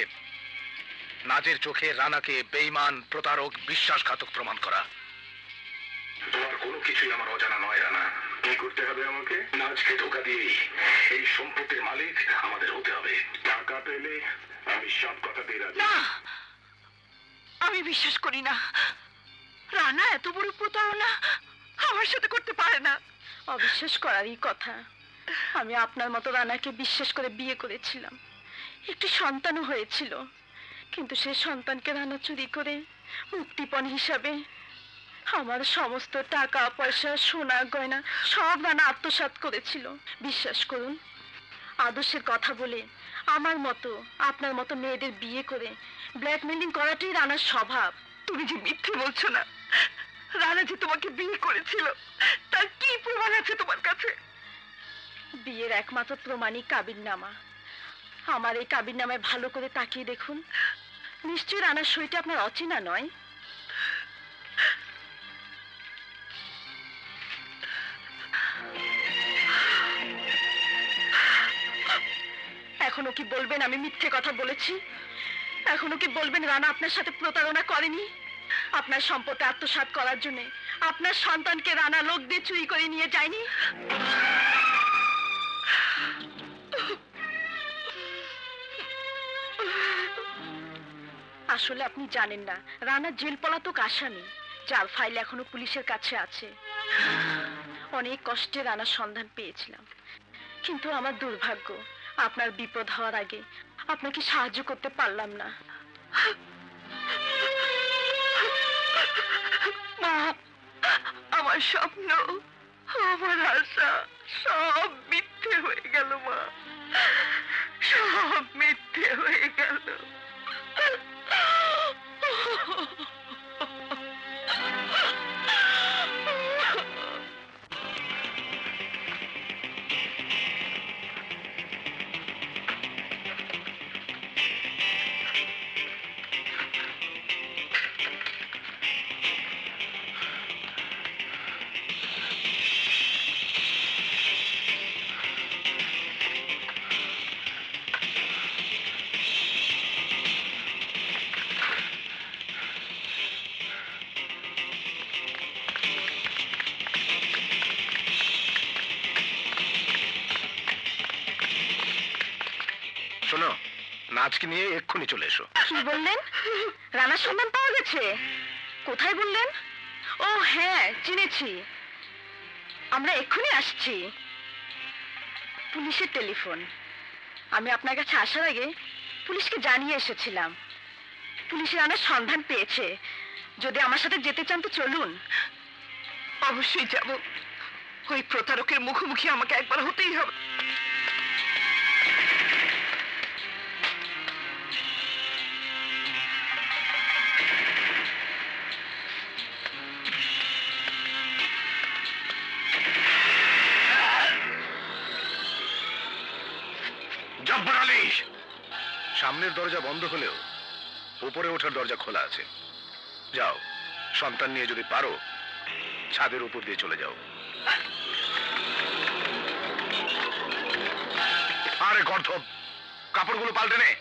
নাজের চোখে রানাকে বেঈমান, প্রতারক, বিশ্বাসঘাতক প্রমাণ করা। তোমার কোনো কিছুই আমার অজানা নয় রানা। কি করতে হবে আমাকে? নাচকে ধোকা দিয়েই এই সম্পত্তির মালিক আমাদের হতে হবে। টাকা পেলে আমি সব কথা দিয়ে রাজি। না, আমি বিশ্বাস করি না। রানা এত বড় প্রতারণা আমার সাথে করতে পারে না। অবিশ্বাস করারই কথা। আমি আপনার মতো রানাকে বিশ্বাস করে বিয়ে করেছিলাম, একটি সন্তানও হয়েছিল, কিন্তু সেই সন্তানকে রানা চুরি করে মুক্তিপণ হিসাবে আমার সমস্ত টাকা পয়সা সোনা গয়না সব রানা আত্মসাৎ করেছিল। বিশ্বাস করুন, আদর্শের কথা বলে আমার মতো আপনার মতো মেয়েদের বিয়ে করে ব্ল্যাকমেলিং করাটাই রানার স্বভাব। তুমি যে মিথ্যে বলছো না, রানা যে তোমাকে বিয়ে করেছিল তার কি প্রমাণ আছে তোমার কাছে? বিয়ের একমাত্র প্রমাণই কাবিননামা। আমার এই কাবিননামায় ভালো করে তাকিয়ে দেখুন, নিশ্চয়ই রানার সইটা আপনার অচেনা নয়। এখনো কি বলবেন আমি মিথ্যে কথা বলেছি? এখনো কি বলবেন রানা আপনার সাথে প্রতারণা করেনি? আপনার সম্পত্তি আত্মসাৎ করার জন্য আপনার সন্তানকে রানা লোক দিয়ে চুরি করে নিয়ে যায়নি? আসলে আপনি জানেন না, রানা জেল পলাতক আসামি, যার ফাইল এখনো পুলিশের কাছে আছে। অনেক কষ্টে রানার সন্ধান পেয়েছিলাম, কিন্তু আমার দুর্ভাগ্য আপনার বিপদ হওয়ার আগে আপনাকে সাহায্য করতে পারলাম না। মা, আমার স্বপ্ন, আমার আশা সব মিথ্যে হয়ে গেল মা, সব মিথ্যে হয়ে গেল। শোনো, নাচকে নিয়ে এক্ষুনি চলে এসো। কি বললেন? রানার সন্ধান পাওয়া গেছে? কোথায় বললেন? ও হ্যাঁ, চিনেছি। আমরা এক্ষুনি আসছি। পুলিশের টেলিফোন। আমি আপনার কাছে আসার আগে পুলিশকে জানিয়ে এসেছিলাম। পুলিশ রানার সন্ধান পেয়েছে। যদি আমার সাথে যেতে চান তো চলুন। অবশ্যই যাব। ওই প্রতারকের মুখোমুখি আমাকে একবার হতেই হবে। জব্বার আলী, সামনের দরজা বন্ধ হলেও উপরে ওঠার দরজা খোলা আছে। যাও, সন্তান নিয়ে যদি পারো ছাদের উপর দিয়ে চলে যাও। আরে গর্ধব, কাপড়গুলো পাল্টে নে।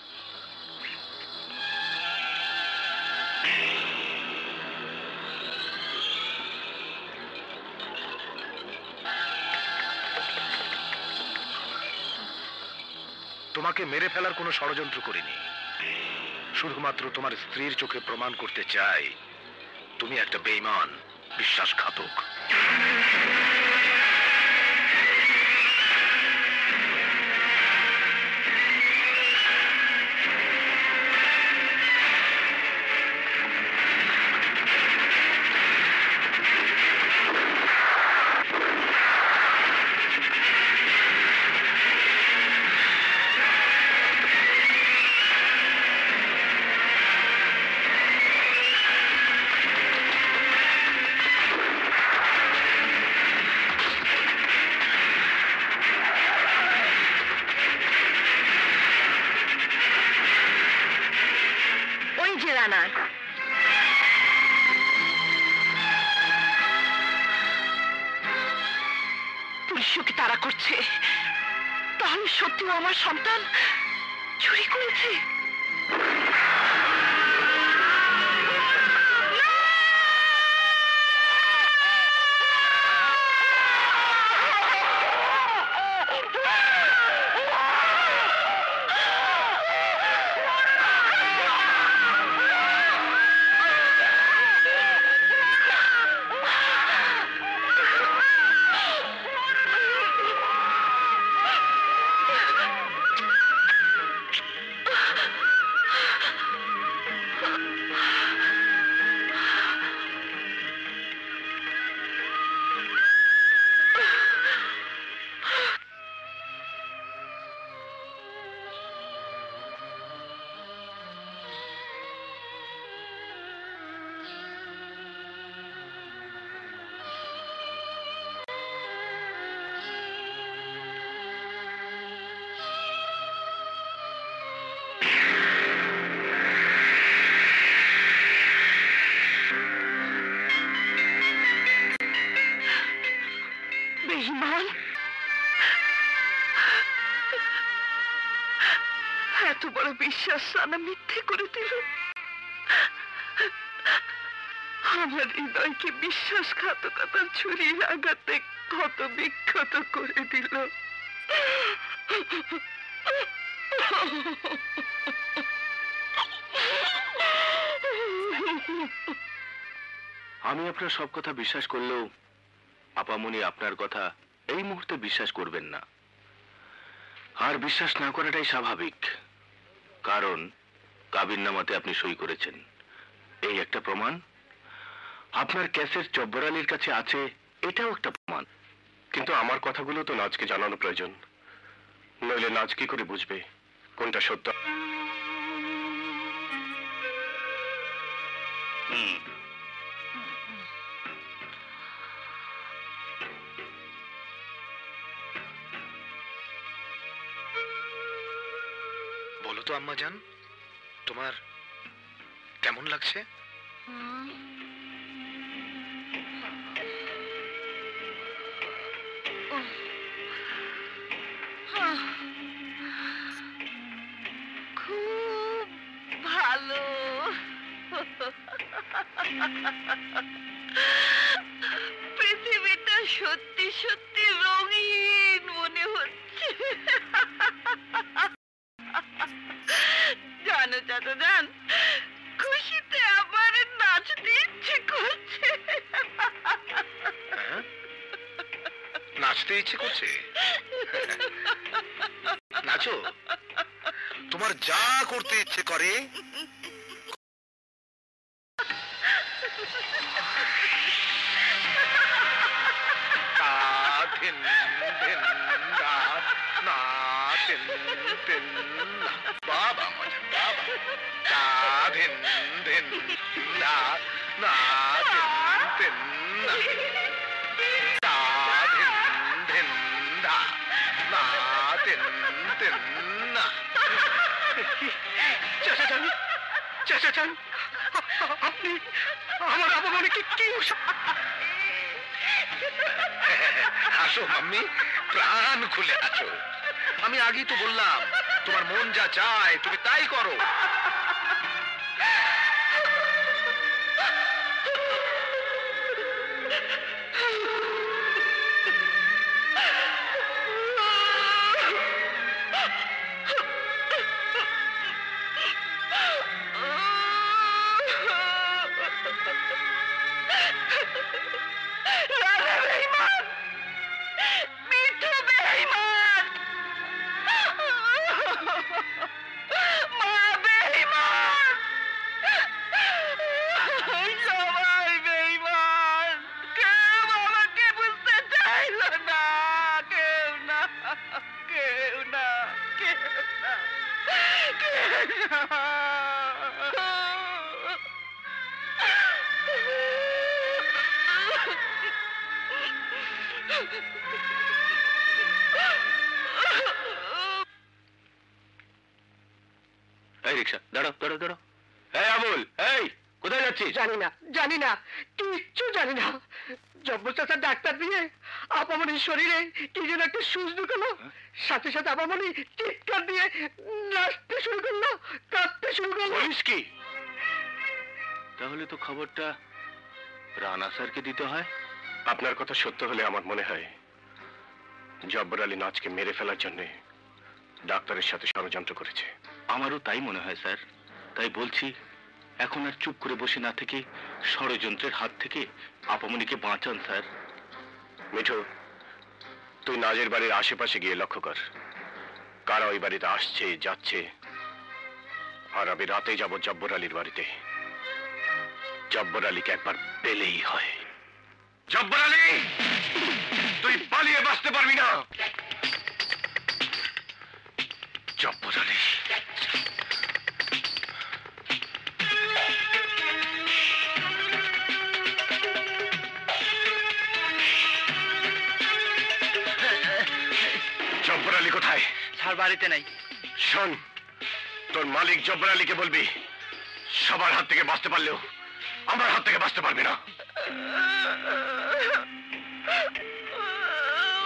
তোমাকে মেরে ফেলার কোনো ষড়যন্ত্র করিনি, শুধুমাত্র তোমার স্ত্রীর চোখে প্রমাণ করতে চাই তুমি একটা বেঈমান, বিশ্বাসঘাতক। রানা, পুলিশকে তাড়া করছে। তাহলে সত্যিও আমার সন্তান চুরি করেছে। বেঈমান, এত বড় বিশ্বাস রানা মিথ্যে করে দিল। আমার হৃদয়কে বিশ্বাসঘাতকতার ছুরির আঘাতে ক্ষত বিক্ষত করে দিল। আমি আপনার সব কথা বিশ্বাস করলেও আপামনি আপনার কথা এই মুহূর্তে বিশ্বাস করবেন না। আর বিশ্বাস না করাটাই স্বাভাবিক, কারণ কাবিননামাতে আপনি সই করেছেন, এই একটা প্রমাণ। আপনার ক্যাসেট জব্বর আলীর কাছে আছে, এটাও একটা প্রমাণ। কিন্তু আমার কথাগুলো তো নাজকে জানানো প্রয়োজন, নইলে নাজ কি করে বুঝবে কোনটা সত্য। বলো তো আম্মা জান, তোমার কেমন লাগছে? খুব ভালো। পৃথিবীটা সত্যি সত্যি রঙিন মনে হচ্ছে। জানো চাচা জান, খুশিতে আবার নাচতে ইচ্ছে করছে। নাচতে ইচ্ছে করছে? নাচো, তোমার যা করতে ইচ্ছে করে। বাবা মজা, বাবা ধিন ধিন না না ধিন না আপনি আমার অপমানকে কি হাসো মাম্মি, প্রাণ খুলে হাসো। আমি আগেই তো বললাম, তোমার মন যা চায় তুমি তাই করো। এই রিক্সা দাঁড়াও দাঁড়াও দাঁড়াও। এই আমুল, এই কোথায় যাচ্ছিস? জানি না, জানি না, কিচ্ছু জানি না। জব্বর চাচা ডাক্তার দিয়ে আপামনির শরীরে কি যেন একটা সুচ ঢুকালো, সাথে সাথে আপামনি চিৎকার দিয়ে নাচতে শুরু করলো, কাঁদতে শুরু করলো। বলিস কি? তাহলে তো খবরটা রানা স্যারকে দিতে হয়। আপনার কথা সত্য হলে আমার মনে হয় জব্বর আলী নাজকে মেরে ফেলার জন্য ডাক্তারের সাথে ষড়যন্ত্র করেছে। আমারও তাই মনে হয় স্যার, তাই বলছি এখন আর চুপ করে বসে না থেকে ষড়যন্ত্রের হাত থেকে আপামনিকে বাঁচান স্যার। মিঠু, তুই নাজের বাড়ির আশেপাশে গিয়ে লক্ষ্য কর, কারা ওই বাড়িতে আসছে যাচ্ছে। আর আমি রাতে যাব জব্বর আলীর বাড়িতে। জব্বর আলীকে একবার পেলেই হয়। জব্বর আলী, তুই পালিয়ে বাঁচতে পারবি না। জব্বর আলী, জব্বর আলী কোথায়? স্যার বাড়িতে নাই। শোন, তোর মালিক জব্বর আলীকে বলবি সবার হাত থেকে বাঁচতে পারলেও আমার হাত থেকে বাঁচতে পারবি না।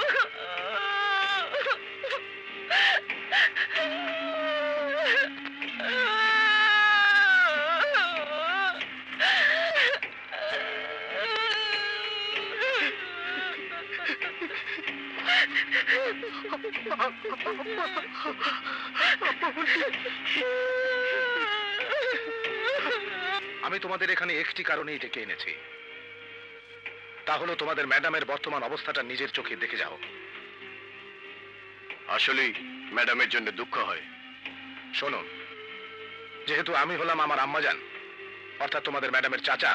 আমি তোমাদের এখানে একটি কারণেই ডেকে এনেছি, তা হলো তোমাদের ম্যাডামের বর্তমান অবস্থাটা নিজের চোখে দেখে যাও। আসলেই ম্যাডামের জন্য দুঃখ হয়। শোনো, যেহেতু আমি হলাম আমার আম্মাজান, অর্থাৎ তোমাদের ম্যাডামের চাচা,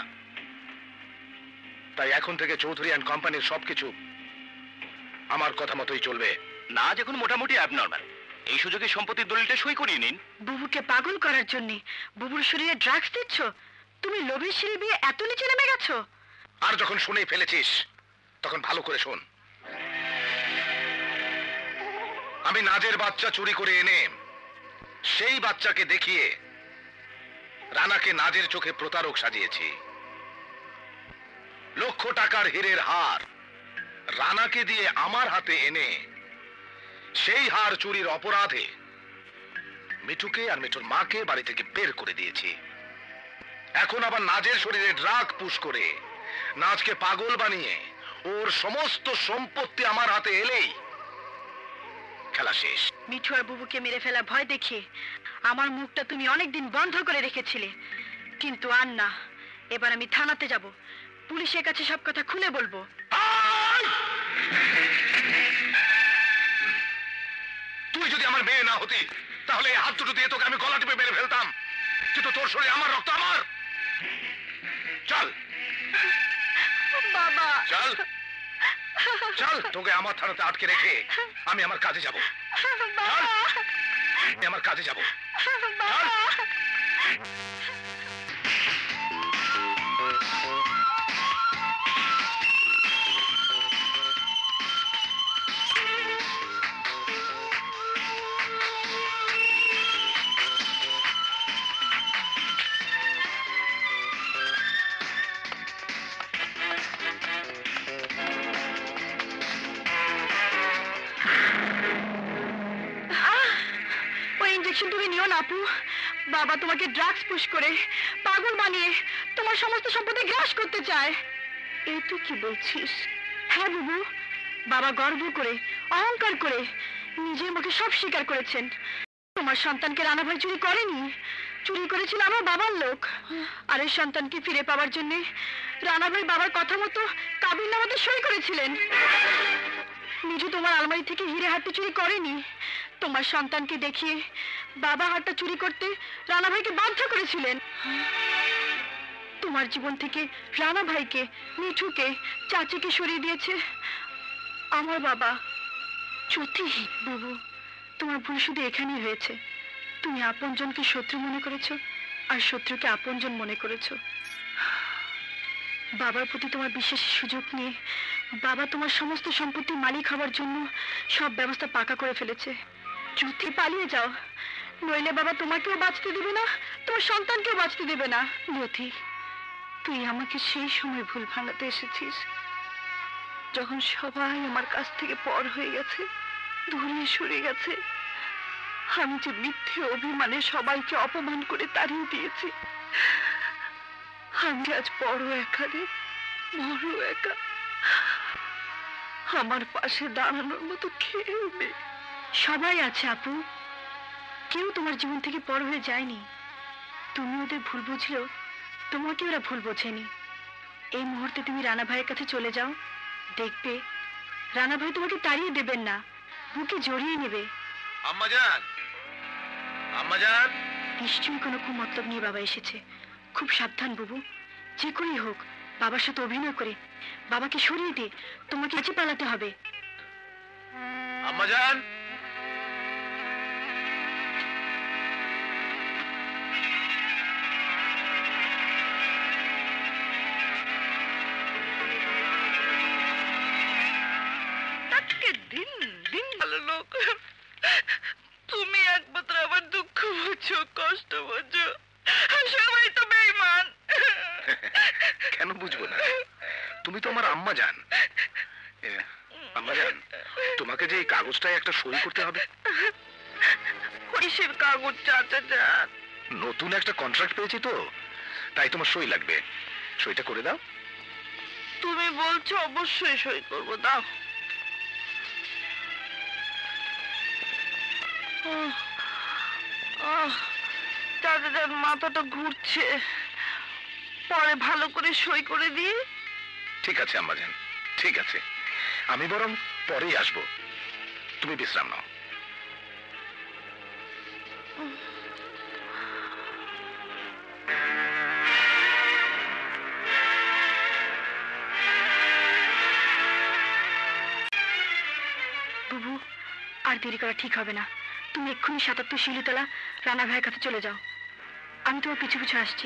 তাই এখন থেকে চৌধুরী অ্যান্ড কোম্পানির সবকিছু আমার কথা মতোই চলবে। না, যখন মোটামুটি অ্যাবনর্মাল, এই সুযোগে সম্পত্তির দলিলটা সই করিয়ে নিন। বুবুকে পাগল করার জন্য বুবুর শরীরে ড্রাগস দিচ্ছ? তুমি লোভের সিঁড়ি দিয়ে এত নিচে নেমে গেছো? আর যখন শুনেই ফেলেছিস তখন ভালো করে শোন। আমি নাজের বাচ্চা চুরি করে এনে সেই বাচ্চাকে দেখিয়ে রানাকে নাজের চোখে প্রতারক সাজিয়েছি। লক্ষ টাকার হীরের হার রানাকে দিয়ে আমার হাতে এনে সেই হার চুরির অপরাধে মিঠুকে আর মিঠুর মাকে বাড়ি থেকে বের করে দিয়েছি। এখন আবার নাজের শরীরে ড্রাগ পুশ করে নাজকে পাগল বানিয়ে ওর সমস্ত সম্পত্তি আমার হাতে এলেই খেলা শেষ। মিঠু আর বুবুকে মেরে ফেলা ভয় দেখিয়ে আমার মুখটা তুমি অনেকদিন বন্ধ করে রেখেছিলে, কিন্তু আর না। এবার আমি থানাতে যাব, পুলিশের কাছে সব কথা খুলে বলবো। তুই যদি আমার মেয়ে না হতি তাহলে এই হাত দুটো দিয়ে তোকে আমি গলা টিপে মেরে ফেলতাম, কিন্তু তোর শরীরে আমার রক্ত আমার। চল বাবা, চল চল, তোকে আমার থানাতে আটকে রেখে আমি আমার কাজে যাব। চল, আমি আমার কাজে যাব। চল। তুমি নিও না আপু। বাবা তোমাকে ড্রাগস পুশ করে পাগল বানিয়ে তোমার সমস্ত সম্পত্তি গ্রাস করতে চায়। এই তুই কি বলছিস? হ্যাঁ বুবু, বাবা গর্ব করে অহংকার করে নিজের মুখে সব স্বীকার করেছেন। তোমার সন্তানকে রানা ভাই চুরি করেনি, চুরি করেছিল আমার বাবার লোক। আর এই সন্তানকে ফিরে পাওয়ার জন্য রানা ভাই বাবার কথা মতো কাবিননামাতে সই করেছিলেন। নিজু তোমার আলমারি থেকে হিরে হারটা চুরি করেনি, তোমার সন্তানকে দেখিয়ে বাবা হারটা চুরি করতে রানা ভাইকে বাধ্য করেছিলেন। তোমার জীবন থেকে রানা ভাইকে, মিঠুকে, চাচিকে সরিয়ে দিয়েছে আমার বাবা। জ্যোতি, বুবু, তোমার ভুল শুধু এখানেই হয়েছে। তুমি আপনজনকে শত্রু মনে করেছো আর শত্রুকে আপনজন মনে করেছো। বাবার প্রতি তোমার বিশ্বাসের সুযোগ নিয়ে বাবা তোমার সমস্ত সম্পত্তির মালিক হওয়ার জন্য সব ব্যবস্থা পাকা করে ফেলেছে। জ্যোতি, পালিয়ে যাও, নইলে বাবা তোমাকেও বাঁচতে দেবে না, তোমার সন্তানকেও বাঁচতে দেবে না। জ্যোতি, তুই আমাকে সেই সময় ভুল ভাঙাতে এসেছিস যখন সবাই আমার কাছ থেকে পর হয়ে গেছে, দূরে সরে গেছে। আমি যে মিথ্যে অভিমানে সবাইকে অপমান করে তাড়িয়ে দিয়েছি। আমি আজ বড় একা রে, বড় একা। আমার পাশে দাঁড়ানোর মতো কেউ নেই। সবাই আছে আপু, কেউ তোমার জীবন থেকে পর হয়ে যায়নি। তুমি ওদের ভুল বুঝলেও তোমাকে ওরা ভুল বোঝেনি। এই মুহূর্তে তুমি রানা ভাইয়ের কাছে চলে যাও, দেখবে রানা ভাই তোমাকে তাড়িয়ে দেবেন না, বুকে জড়িয়ে নেবে। আম্মাজান, আম্মাজান। নিশ্চয়ই কোনো কুমতলব নিয়ে বাবা এসেছে। খুব সাবধান বুবু, যে করেই হোক বাবার সাথে অভিনয় করে বাবাকে সরিয়ে দিয়ে তোমাকে কাছে পালাতে হবে। আম্মাজান, দিন দিন ভালো লোক। তুমি একমাত্র আমার দুঃখ বোঝো, কষ্ট বোঝো, সবাই তো বেঈমান। কেন বুঝবো না? তুমি তো আমার আম্মাজান। আম্মাজান, তোমাকে যে এই কাগজটায় একটা সই করতে হবে। কিসের কাগজ চাচা যান? নতুন একটা কন্ট্রাক্ট পেয়েছি তো, তাই তোমার সই লাগবে। সইটা করে দাও। তুমি বলছো, অবশ্যই সই করবো, দাও। চাচার মাথাটা ঘুরছে, পরে ভালো করে সই করে দিয়ে। ঠিক আছে আম্মাজান, ঠিক আছে, আমি বরং পরেই আসবো, তুমি বিশ্রাম নাও। বুবু, আর দেরি করা ঠিক হবে না। তুমি এক্ষুনি ৭৭ শিলিতলা রানা ভাইয়ের কাছে চলে যাও। আমি তোমার পিছু পিছু আসছি।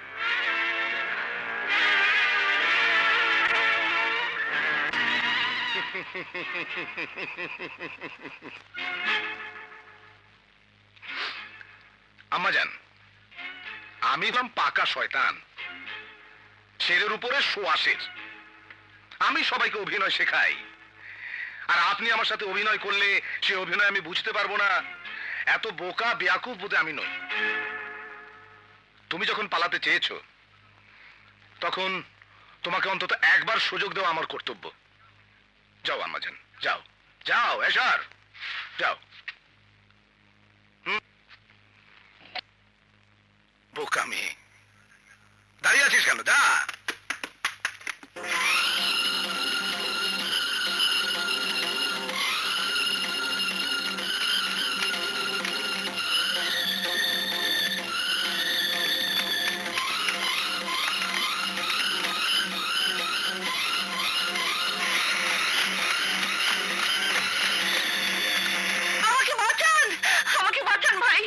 আম্মাজান, আমি হলাম পাকা শয়তান, ছেলের উপরে শোয়াশের। আমি সবাইকে অভিনয় শেখাই, আর আপনি আমার সাথে অভিনয় করলে সে অভিনয় আমি বুঝতে পারবো না, এত বোকা বেয়াকুব বোধে আমি নই। তুমি যখন পালাতে চেয়েছো, তখন তোমাকে অন্তত একবার সুযোগ দেওয়া আমার কর্তব্য। যাও আম্মাজান, যাও যাও, এসার যাও। বোকা মেয়ে, দাঁড়িয়ে আছিস কেন? যা। আমাকে বাঁচান, আমাকে বাঁচান ভাই।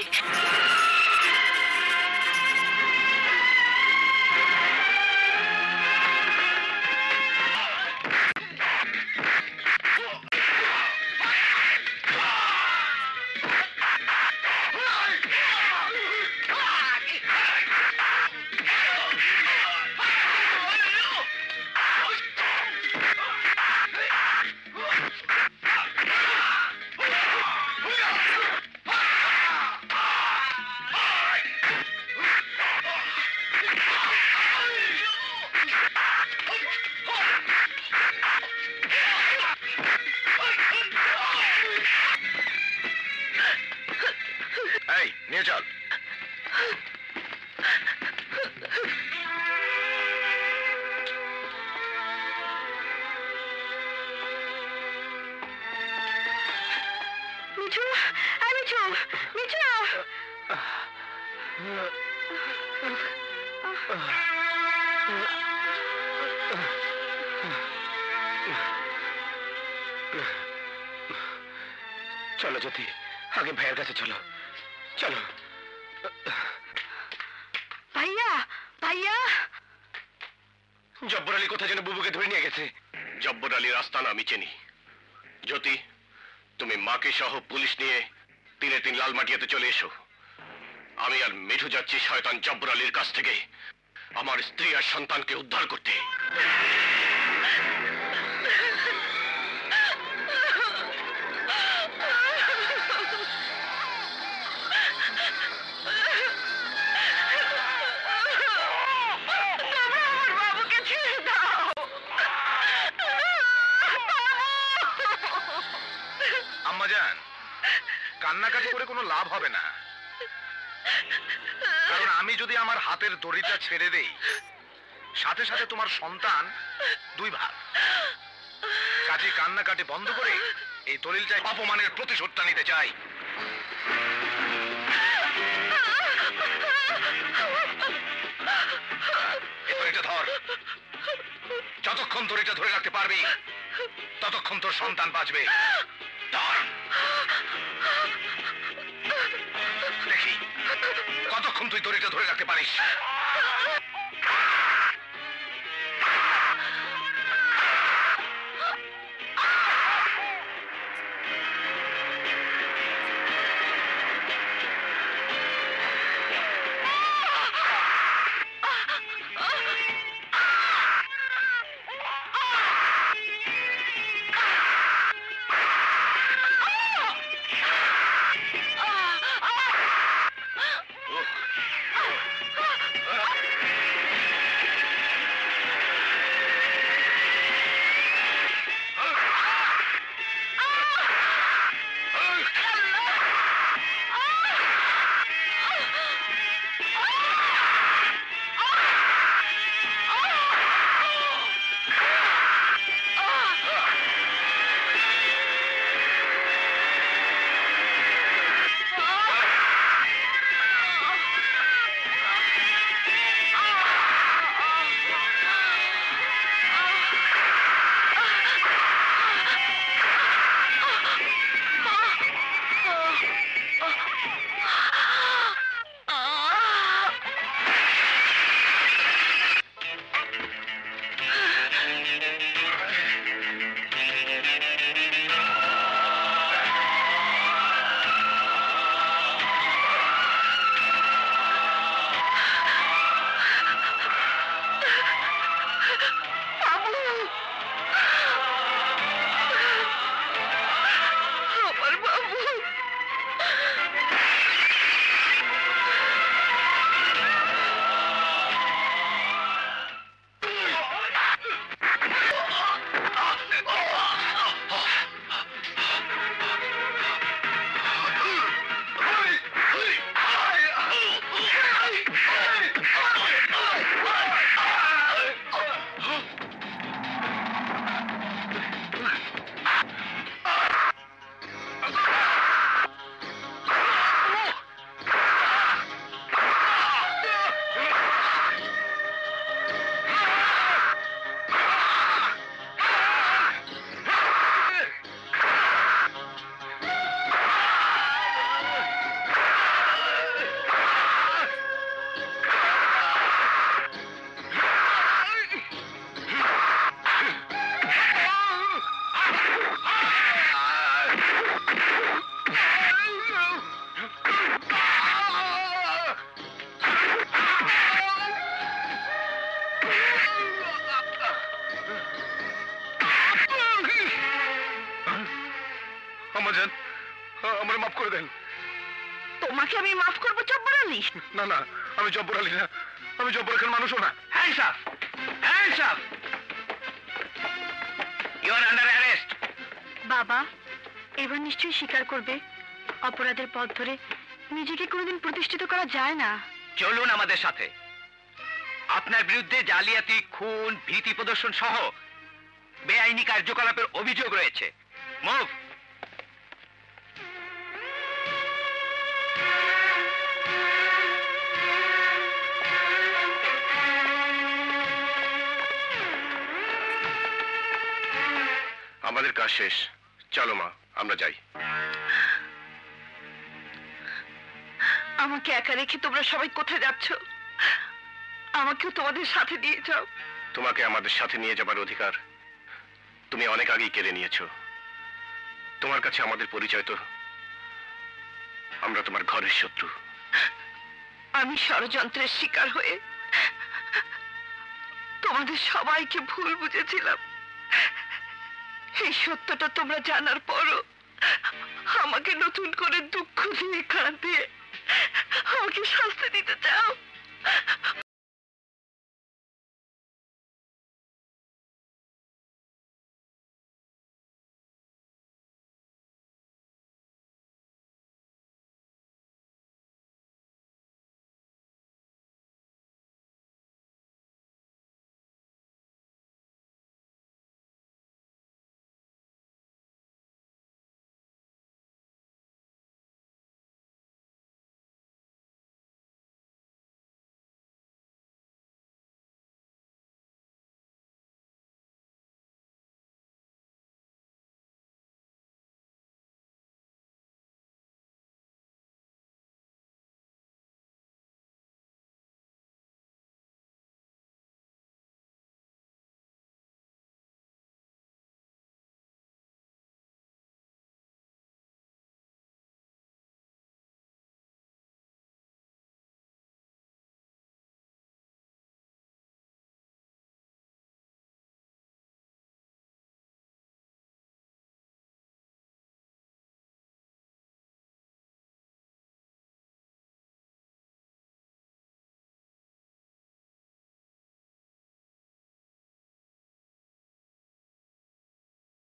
এই নিয়ে চল। মিঠু, এই মিঠু, মিঠু। চলো জ্যোতি, আগে ভাইয়ের কাছে চলো, চলো। ভাইয়া, ভাইয়া। জব্বর আলী কোথায় যেন বুবুকে ধরে নিয়ে গেছে। জব্বর আলীর আস্তানা আমি চিনি। জ্যোতি, তুমি মাকে সহ পুলিশ নিয়ে 3-3 লালমাটিয়াতে চলে এসো। আমি আর মিঠু যাচ্ছি শয়তান জব্বর আলীর কাছ থেকে আমার স্ত্রী আর সন্তানকে উদ্ধার করতে। আম্মাজান, কান্নাকাটি করে কোনো লাভ হবে না, কারণ আমি যদি আমার হাতের দড়িটা ছেড়ে দেই, সাথে সাথে তোমার সন্তান 2 ভাগ। কাজে কান্নাকাটি বন্ধ করে এই দলিলটাই অপমানের প্রতিশোধটা নিতে চাই। এই দড়িটা ধর, যতক্ষণ দড়িটা ধরে রাখতে পারবি ততক্ষণ তোর সন্তান বাঁচবে। ধর, দেখি কতক্ষণ তুই দড়িটা ধরে রাখতে পারিস। আম্মাজান, আমার মাফ করে দেন। তোমাকে আমি মাফ করবো জব্বর আলী? না না, আমি জব্বর আলী না, আমি জব্বর খান মানুষও না। Hands up, hands up, you are under arrest. বাবা এবার নিশ্চয়ই স্বীকার করবে অপরাধের পথ ধরে নিজেকে কোনোদিন প্রতিষ্ঠিত করা যায় না। চলুন আমাদের সাথে। আপনার বিরুদ্ধে জালিয়াতি, খুন, ভীতি প্রদর্শন সহ বেআইনি কার্যকলাপের অভিযোগ রয়েছে। মুভ। আমাদের কাজ শেষ, চলো মা আমরা যাই। আমাকে একা রেখে তোমরা সবাই কোথায় যাচ্ছ? আমাকেও তোমাদের সাথে নিয়ে যাও। তোমাকে আমাদের সাথে নিয়ে যাবার অধিকার তুমি অনেক আগেই কেড়ে নিয়েছো। তোমার কাছে আমাদের পরিচয় তো আমরা তোমার ঘরের শত্রু। আমি ষড়যন্ত্রের শিকার হয়ে তোমাদের সবাইকে ভুল বুঝেছিলাম। এই সত্যটা তোমরা জানার পরও আমাকে নতুন করে দুঃখ দিয়ে কাঁদিয়ে আমাকে শাস্তি দিতে চাও।